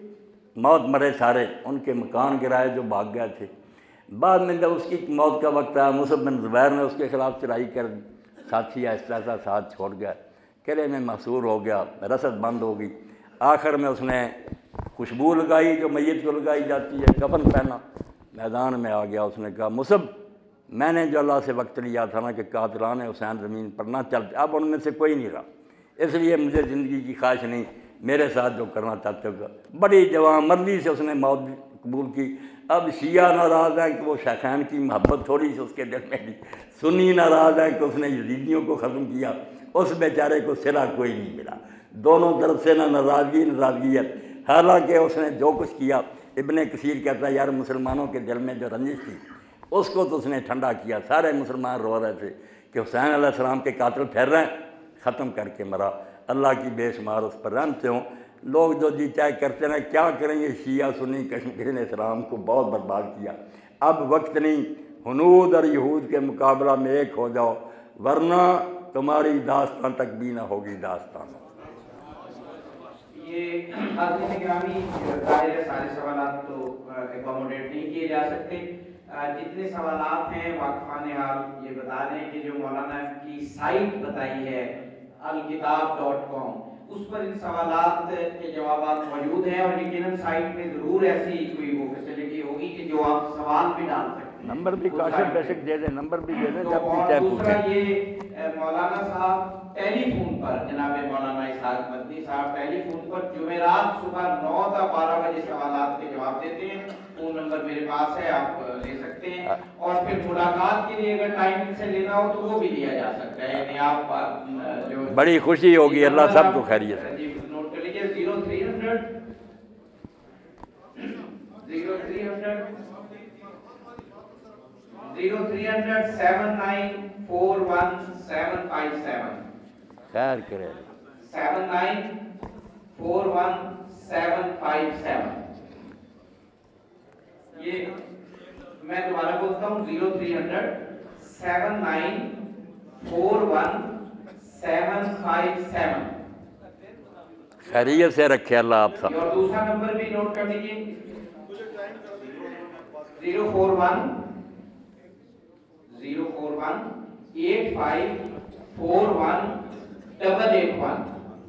موت مرے سارے، ان کے مکان گرائے جو بھاگ گئے تھے۔ بعد میں جب اس کی موت کا وقت آیا، مصعب بن زبیر نے اس کے خلاف چڑھائی کر دی، ساتھی آہستہ آہستہ ساتھ چھوڑ گیا، قلعے میں محصور ہو گیا، رسد بند ہو گئی۔ آخر میں اس نے خوشبو لگائی جو میت کو لگائی جاتی ہے، کفن پہنا، میدان میں آ گیا۔ اس نے کہا مصعب میں نے جو اللہ سے وقت لیا تھا نا کہ قاتلان حسین زمین پر نہ چلتے، اب ان میں سے کوئی نہیں رہا، اس لیے مجھے زندگی کی خواہش نہیں، میرے ساتھ جو کرنا چاہتے ہو۔ بڑی جوان مرضی سے اس نے موت قبول کی۔ اب شیعہ ناراض ہیں کہ وہ شیخین کی محبت تھوڑی سی اس کے دل میں دی، سنی ناراض ہے کہ اس نے یزیدیوں کو ختم کیا، اس بیچارے کو صلہ کوئی نہیں ملا۔ دونوں طرف سے نہ ناراضگی ناراضگی ہے، حالانکہ اس نے جو کچھ کیا، ابن کثیر کہتا ہے یار مسلمانوں کے دل میں جو رنجش تھی اس کو تو اس نے ٹھنڈا کیا۔ سارے مسلمان رو رہے تھے کہ حسین علیہ السلام کے قاتل پھیر رہے ہیں، ختم کر کے مرا۔ اللہ کی بے شمار اس پر رحمتیں ہوں۔ لوگ جو جی چاہے کرتے رہے، کیا کریں گے؟ شیعہ سنی کشمیر نے اسلام کو بہت برباد کیا۔ اب وقت نہیں، ہنود اور یہود کے مقابلہ میں ایک ہو جاؤ ورنہ تمہاری داستان تک بھی نہ ہوگی داستان۔ یہ حاضرین گرامی، ظاہر ہے سارے سوالات تو ایکوموڈیٹ نہیں کیے جا سکتے، جتنے سوالات ہیں واقفان حال یہ بتا دیں کہ جو مولانا کی سائٹ بتائی ہے الکتاب ڈاٹ کام، उस पर इन सवालात के जवाब मौजूद हैं और यकीनन साइट में ज़रूर ऐसी कोई वो फैसिलिटी होगी कि जो आप सवाल भी डाल सकते हैं। नंबर भी काशिफ बेशक दे दें, नंबर भी दे दें, तो जब भी और चाहे दूसरा पूछें। ये मौलाना साहब टेलीफोन पर जनाब मौलाना इसहाक मदनी साहब टेलीफोन पर जुमेरात सुबह नौ से बारह बजे सवालात के जवाब देते हैं। फोन नंबर मेरे पास है, आप ले सकते हैं। और फिर मुलाकात के लिए अगर टाइम इनसे लेना हो तो वो भी लिया जा सकता है। यानी आप जो बड़ी खुशी होगी, अल्लाह सबको खैरियत है। जी नोट कर लीजिए zero three hundred zero three hundred zero three hundred seven nine four one seven five seven खैर करे seven nine four one seven five seven. ये मैं दोबारा बोलता हूँ zero three hundred seven nine four one seven five seven. खैरियत से रखे अल्लाह आप सब। और दूसरा नंबर भी नोट कर लीजिए zero four one zero four one eight five four one double eight one.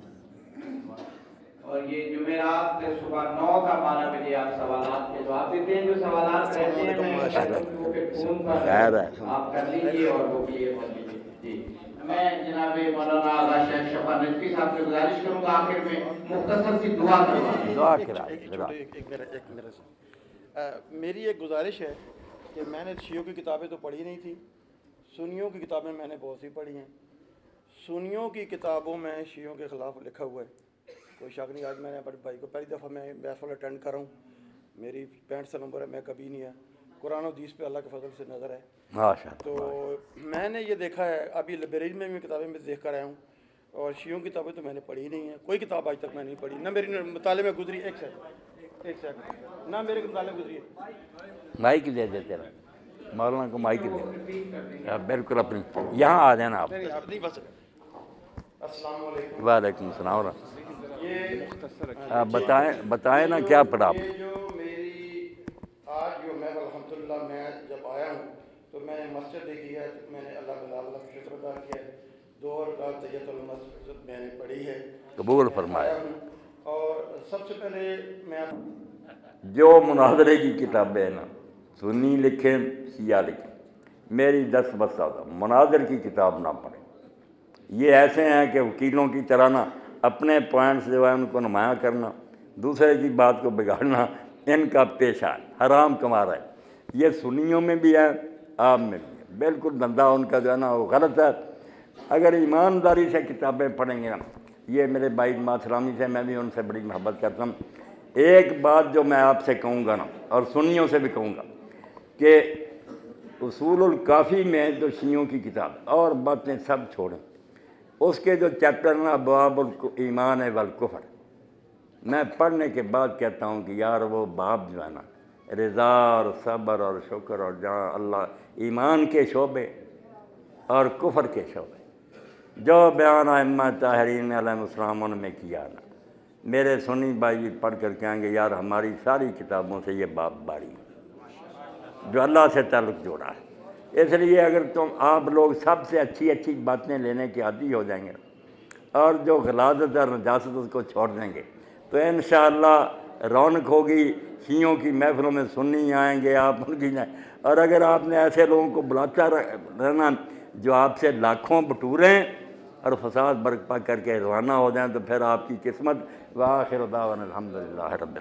और ये जुमेरात सुबह नौ का बारह बजे आप सवालात के जवाब देते हैं। जो सवालात रहते हैं मैं वो फिर फोन पर आप कर लीजिए और वो क्लियर कर लीजिए। जी मैं जनाब मौलाना आगा शेख शफा नजफी साहब से गुजारिश करूंगा आखिर में मुख्तसर सी दुआ करवाएं। दुआ करा एक छोटे एक एक मेरा एक मेरा से मेरी एक गुजारिश है कि मैंने शियों की किताबें तो पढ़ी नहीं थी, सुन्नियों की किताबें मैंने बहुत सी पढ़ी हैं। सुन्नियों की किताबों में शियों के ख़िलाफ़ लिखा हुआ है, कोई शक नहीं। आज मैंने अपने भाई को पहली दफ़ा मैं बैस वाला अटेंड कर रहा हूँ, मेरी पैंठ सौ नंबर है, मैं कभी नहीं है। कुरान और हदीस पे अल्लाह के फजल से नज़र है। माशाअल्लाह। तो मैंने ये देखा है, अभी लाइब्रेरी में भी किताबें मैं देख कर आया हूँ, और शियों की किताबें तो मैंने पढ़ी नहीं है, कोई किताब आज तक मैं नहीं पढ़ी, ना मेरी मुताले में गुजरी। एक सेकंड एक सेकंड ना मेरे मुताले में गुजरी है। माइक दे दे तेरा मौलाना को, माइक दे बिल्कुल अपनी। यहाँ आ जाना आप। नहीं बस अस्सलाम वालेकुम। वालेकुम सलाम। ये आप बताएं बताएं ना क्या पढ़ा आप। ये जो मेरी आज जो मैं अल्हम्दुलिल्लाह मैं जब आया हूँ तो मैंने मस्जिद देखी है, तो मैंने अल्लाह अल्लाह का शुक्र अदा किया है। दो रकात तहियतुल मस्जिद मैंने पढ़ी है, कबूल फरमाए। और सबसे पहले मैं जो मुनाजरे की किताबें हैं ना, सुन्नी लिखें शिया लिखें, मेरी दस बस्ता था, मुनाजर की किताब ना पढ़ें। ये ऐसे हैं कि वकीलों की तरह ना अपने पॉइंट्स जो है उनको नुमाया करना, दूसरे की बात को बिगाड़ना, इनका पेशा है, हराम कमा रहा है। ये सुन्नियों में भी है, आप में भी है, बिल्कुल धंधा उनका जो है ना वो गलत है। अगर ईमानदारी से किताबें पढ़ेंगे ना, ये मेरे भाई माथरामी से मैं भी उनसे बड़ी मोहब्बत करता हूँ। एक बात जो मैं आपसे कहूँगा ना, और सुन्नियों से भी कहूँगा, कि उसूलुल काफ़ी में जो शियों की किताब और बातें सब छोड़ें, उसके जो चैप्टर ना बाबुल ईमान वल कुफ्र, मैं पढ़ने के बाद कहता हूँ कि यार वो बाब जो है ना, रिज़ा और सब्र और शुक्र और जहाँ अल्लाह ईमान के शोबे और कुफ्र के शोबे जो बयान अइम्मा ताहरीन अलैहिस्सलाम में किया ना, मेरे सुन्नी भाई पढ़ कर कहेंगे यार हमारी सारी किताबों से ये बाब बारी जो अल्लाह से ताल्लुक़ जोड़ा है। इसलिए अगर तुम आप लोग सबसे अच्छी अच्छी बातें लेने के आदी हो जाएंगे और जो गलाजत और नजासत उसको छोड़ देंगे तो इंशाअल्लाह रौनक होगी। शियों की महफिलों में सुन्नी आएंगे, आप उनकी जाए। और अगर आपने ऐसे लोगों को बुलाता रहना जो आपसे लाखों बटूरें और फसाद बर्पा करके रवाना हो जाएं, तो फिर आपकी किस्मत वाखिर दावन अल्हम्दुलिल्लाह रब्बिल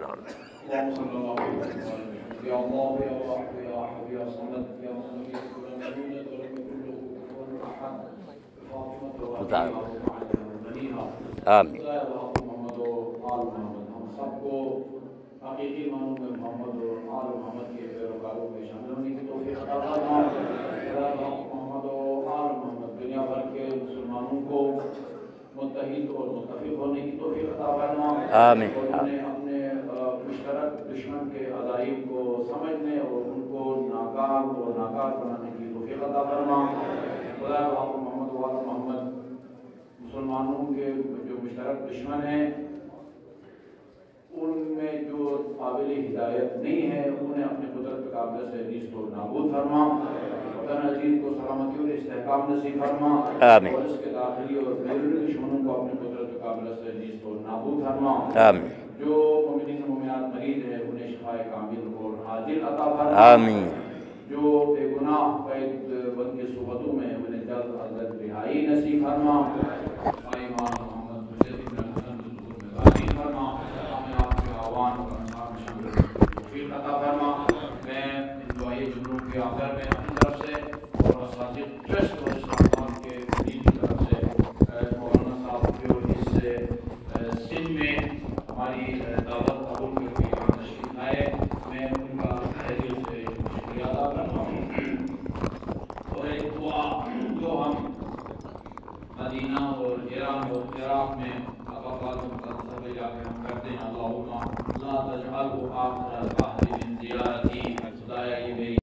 आमीन। सबको हकीकी मानों में मोहम्मद और आल मोहम्मद के पैरोकारों में शामिल होने की तौफीक अता फरमाए। मोहम्मद और आल मोहम्मद दुनिया भर के मुसलमानों को मुत्तहिद और मुत्तफिक होने की तौफीक अता फरमाए। आमीन। उन्होंने अपने मुश्तरक दुश्मन के अज़ाइम को समझने और उनको नाकाम और नाकार बनाने की तौफीक अता फरमाए। खुदा मोहम्मद और आल मोहम्मद मुसलमानों के जो मुश्तरक दुश्मन हैं उनमें जो काबिल हिदायत नहीं है उन्हें अपने कुदरत के काबिल से नीस्त और नाबूद फरमा। वतन अजीज को सलामती और इस्तेहकाम नसीब फरमा आमीन। और इसके दाखिली और बैरूनी दुश्मनों को अपने कुदरत के काबिल से नीस्त और नाबूद फरमा। आमीन। जो मोमिनीन मोमिनात मरीज है उन्हें शिफाए कामिल और आजिल अता फरमा। आमीन। जो बेगुनाह कैद बंद के सुबतों में उन्हें जल्द अज जल्द रिहाई नसीब फरमा। इमाम मोहम्मद हुसैन इब्न हसन बिन ज़ुल्फ़ानी फरमा। हमें आपके आह्वान और अंसार में शामिल होने की तौफीक अता फरमा। मैं इन दुआई जुमलों के आखिर में अपनी तरफ से और असातिज़ ट्रस्ट और इस्लाम के दीन की तरफ से मौलाना साहब के और इस सिंध में हमारी दावत कबूल करके यहाँ तशरीफ लाए, मैं उनका तहे दिल से शुक्रिया अदा करता हूँ। और एक दुआ जो हम मदीना और ईरान और इराक़ में जाके हम करते हैं, अल्लाहुम्मा ला तजअलहु आखिर अहदी मिन ज़ियारती, खुदाया ये मेरी